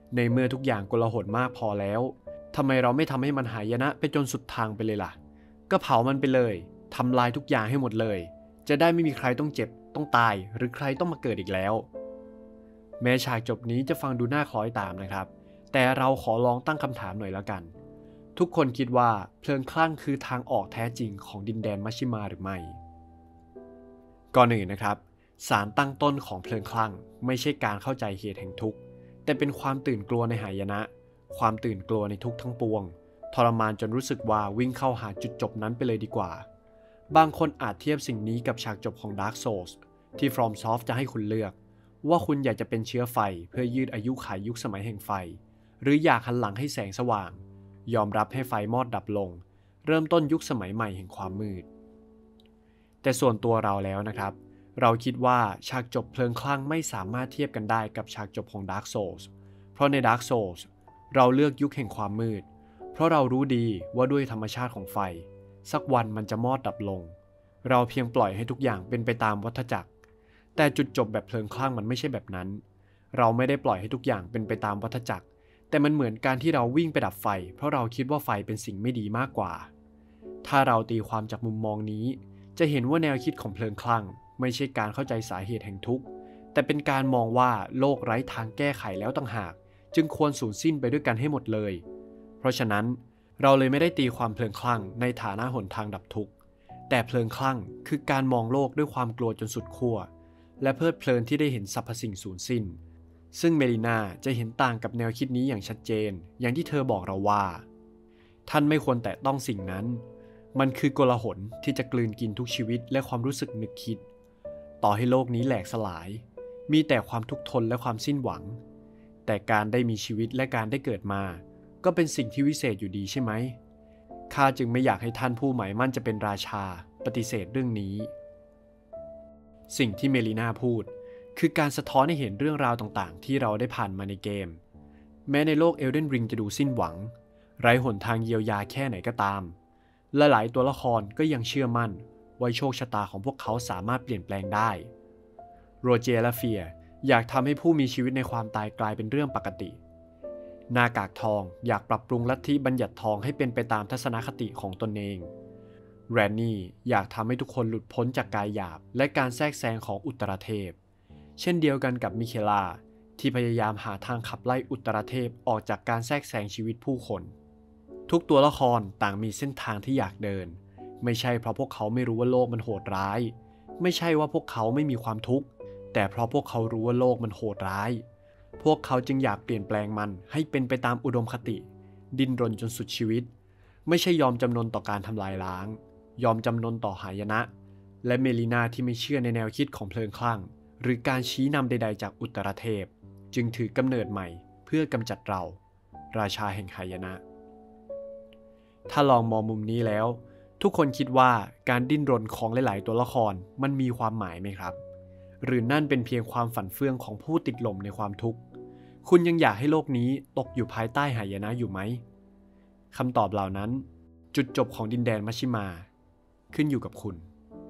ในเมื่อทุกอย่างโกลาหลมากพอแล้วทำไมเราไม่ทำให้มันหายนะไปจนสุดทางไปเลยล่ะก็เผามันไปเลยทำลายทุกอย่างให้หมดเลยจะได้ไม่มีใครต้องเจ็บต้องตายหรือใครต้องมาเกิดอีกแล้วแม้ฉากจบนี้จะฟังดูน่าคล้อยตามนะครับแต่เราขอลองตั้งคำถามหน่อยแล้วกันทุกคนคิดว่าเพลิงคลั่งคือทางออกแท้จริงของดินแดนมัชชิมาหรือไม่ก่อนอื่นนะครับสารตั้งต้นของเพลิงคลั่งไม่ใช่การเข้าใจเหตุแห่งทุกข์แต่เป็นความตื่นกลัวในหายนะความตื่นกลัวในทุกข์ทั้งปวงทรมานจนรู้สึกว่าวิ่งเข้าหาจุดจบนั้นไปเลยดีกว่าบางคนอาจเทียบสิ่งนี้กับฉากจบของ Dark Souls ที่ FromSoft จะให้คุณเลือกว่าคุณอยากจะเป็นเชื้อไฟเพื่อยืดอายุขัยยุคสมัยแห่งไฟหรืออยากหันหลังให้แสงสว่างยอมรับให้ไฟมอดดับลงเริ่มต้นยุคสมัยใหม่แห่งความมืดแต่ส่วนตัวเราแล้วนะครับเราคิดว่าฉากจบเพลิงคลั่งไม่สามารถเทียบกันได้กับฉากจบของ Dark Souls เพราะใน Dark Souls เราเลือกยุคแห่งความมืดเพราะเรารู้ดีว่าด้วยธรรมชาติของไฟสักวันมันจะมอดดับลงเราเพียงปล่อยให้ทุกอย่างเป็นไปตามวัฏจักรแต่จุดจบแบบเพลิงคลั่งมันไม่ใช่แบบนั้นเราไม่ได้ปล่อยให้ทุกอย่างเป็นไปตามวัฏจักรแต่มันเหมือนการที่เราวิ่งไปดับไฟเพราะเราคิดว่าไฟเป็นสิ่งไม่ดีมากกว่าถ้าเราตีความจากมุมมองนี้จะเห็นว่าแนวคิดของเพลิงคลั่งไม่ใช่การเข้าใจสาเหตุแห่งทุกข์แต่เป็นการมองว่าโลกไร้ทางแก้ไขแล้วต่างหากจึงควรสูญสิ้นไปด้วยกันให้หมดเลยเพราะฉะนั้นเราเลยไม่ได้ตีความเพลิงคลั่งในฐานะหนทางดับทุกข์แต่เพลิงคลั่งคือการมองโลกด้วยความกลัวจนสุดขั้วและเพลิดเพลินที่ได้เห็นสรรพสิ่งสูญสิ้นซึ่งเมลิน่าจะเห็นต่างกับแนวคิดนี้อย่างชัดเจนอย่างที่เธอบอกเราว่าท่านไม่ควรแตะต้องสิ่งนั้นมันคือโกลาหลที่จะกลืนกินทุกชีวิตและความรู้สึกนึกคิดต่อให้โลกนี้แหลกสลายมีแต่ความทุกข์ทนและความสิ้นหวังแต่การได้มีชีวิตและการได้เกิดมาก็เป็นสิ่งที่วิเศษอยู่ดีใช่ไหมข้าจึงไม่อยากให้ท่านผู้หมายมั่นจะเป็นราชาปฏิเสธเรื่องนี้สิ่งที่เมลิน่าพูดคือการสะท้อนให้เห็นเรื่องราวต่างๆที่เราได้ผ่านมาในเกมแม้ในโลก Elden Ring จะดูสิ้นหวังไร้หนทางเยียวยาแค่ไหนก็ตามและหลายตัวละครก็ยังเชื่อมั่นว่าโชคชะตาของพวกเขาสามารถเปลี่ยนแปลงได้โรเจอร์และเฟียร์อยากทำให้ผู้มีชีวิตในความตายกลายเป็นเรื่องปกติหน้ากากทองอยากปรับปรุงลัทธิบัญญัติทองให้เป็นไปตามทัศนคติของตนเองแรนนี่อยากทำให้ทุกคนหลุดพ้นจากกายหยาบและการแทรกแซงของอุตรเทพเช่นเดียวกันกับมิเคลาที่พยายามหาทางขับไล่อุตรเทพออกจากการแทรกแซงชีวิตผู้คนทุกตัวละครต่างมีเส้นทางที่อยากเดินไม่ใช่เพราะพวกเขาไม่รู้ว่าโลกมันโหดร้ายไม่ใช่ว่าพวกเขาไม่มีความทุกข์แต่เพราะพวกเขารู้ว่าโลกมันโหดร้ายพวกเขาจึงอยากเปลี่ยนแปลงมันให้เป็นไปตามอุดมคติดิ้นรนจนสุดชีวิตไม่ใช่ยอมจำนนต่อการทำลายล้างยอมจำนนต่อหายนะและเมลิน่าที่ไม่เชื่อในแนวคิดของเพลิงคลั่งหรือการชี้นำใดๆจากอุตรเทพจึงถือกำเนิดใหม่เพื่อกำจัดเราราชาแห่งหายนะถ้าลองมองมุมนี้แล้วทุกคนคิดว่าการดิ้นรนของหลายๆตัวละครมันมีความหมายไหมครับหรือนั่นเป็นเพียงความฝันเฟื่องของผู้ติดลมในความทุกข์คุณยังอยากให้โลกนี้ตกอยู่ภายใต้หายนะอยู่ไหมคำตอบเหล่านั้นจุดจบของดินแดนมัชชิมาขึ้นอยู่กับคุณ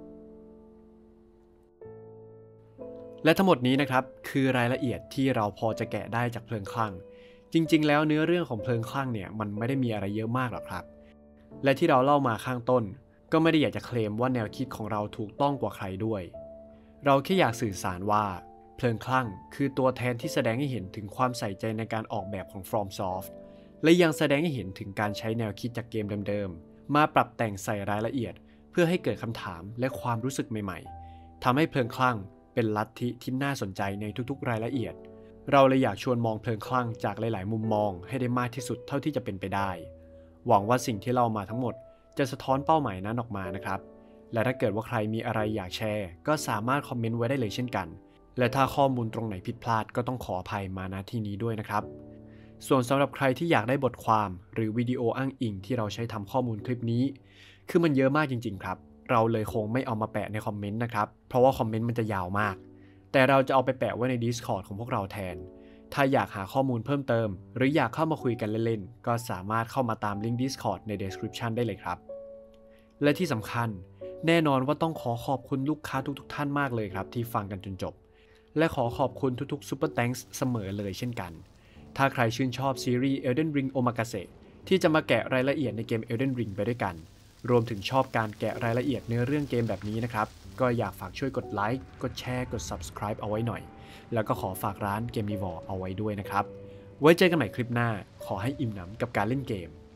และทั้งหมดนี้นะครับคือรายละเอียดที่เราพอจะแกะได้จากเพลิงคลั่งจริงๆแล้วเนื้อเรื่องของเพลิงคลั่งเนี่ยมันไม่ได้มีอะไรเยอะมากหรอกครับและที่เราเล่ามาข้างต้นก็ไม่ได้อยากจะเคลมว่าแนวคิดของเราถูกต้องกว่าใครด้วยเราแค่อยากสื่อสารว่าเพลิงคลั่งคือตัวแทนที่แสดงให้เห็นถึงความใส่ใจในการออกแบบของ FromSoft และยังแสดงให้เห็นถึงการใช้แนวคิดจากเกมเดิมๆมาปรับแต่งใส่รายละเอียดเพื่อให้เกิดคำถามและความรู้สึกใหม่ๆทำให้เพลิงคลั่งเป็นลัทธิที่น่าสนใจในทุกๆรายละเอียดเราเลยอยากชวนมองเพลิงคลั่งจากหลายๆมุมมองให้ได้มากที่สุดเท่าที่จะเป็นไปได้หวังว่าสิ่งที่เล่ามาทั้งหมดจะสะท้อนเป้าหมายนั้นออกมานะครับและถ้าเกิดว่าใครมีอะไรอยากแชร์ก็สามารถคอมเมนต์ไว้ได้เลยเช่นกันและถ้าข้อมูลตรงไหนผิดพลาดก็ต้องขออภัยมาณที่นี้ด้วยนะครับส่วนสำหรับใครที่อยากได้บทความหรือวิดีโออ้างอิงที่เราใช้ทำข้อมูลคลิปนี้คือมันเยอะมากจริงๆครับเราเลยคงไม่เอามาแปะในคอมเมนต์นะครับเพราะว่าคอมเมนต์มันจะยาวมากแต่เราจะเอาไปแปะไว้ใน Discord ของพวกเราแทนถ้าอยากหาข้อมูลเพิ่มเติมหรืออยากเข้ามาคุยกันเล่นๆก็สามารถเข้ามาตามลิงก์ Discord ใน Description ได้เลยครับและที่สำคัญแน่นอนว่าต้องขอขอบคุณลูกค้าทุกท่านมากเลยครับที่ฟังกันจนจบและขอขอบคุณทุกๆ Super Thanks เสมอเลยเช่นกันถ้าใครชื่นชอบซีรีส์ Elden Ring Omakase ที่จะมาแกะรายละเอียดในเกม Elden Ring ไปด้วยกันรวมถึงชอบการแกะรายละเอียดเนื้อเรื่องเกมแบบนี้นะครับก็อยากฝากช่วยกดไลค์กดแชร์กด Subscribe เอาไว้หน่อยแล้วก็ขอฝากร้าน Gamevore เอาไว้ด้วยนะครับไว้เจอกันใหม่คลิปหน้าขอให้อิ่มหนำกับการเล่นเกม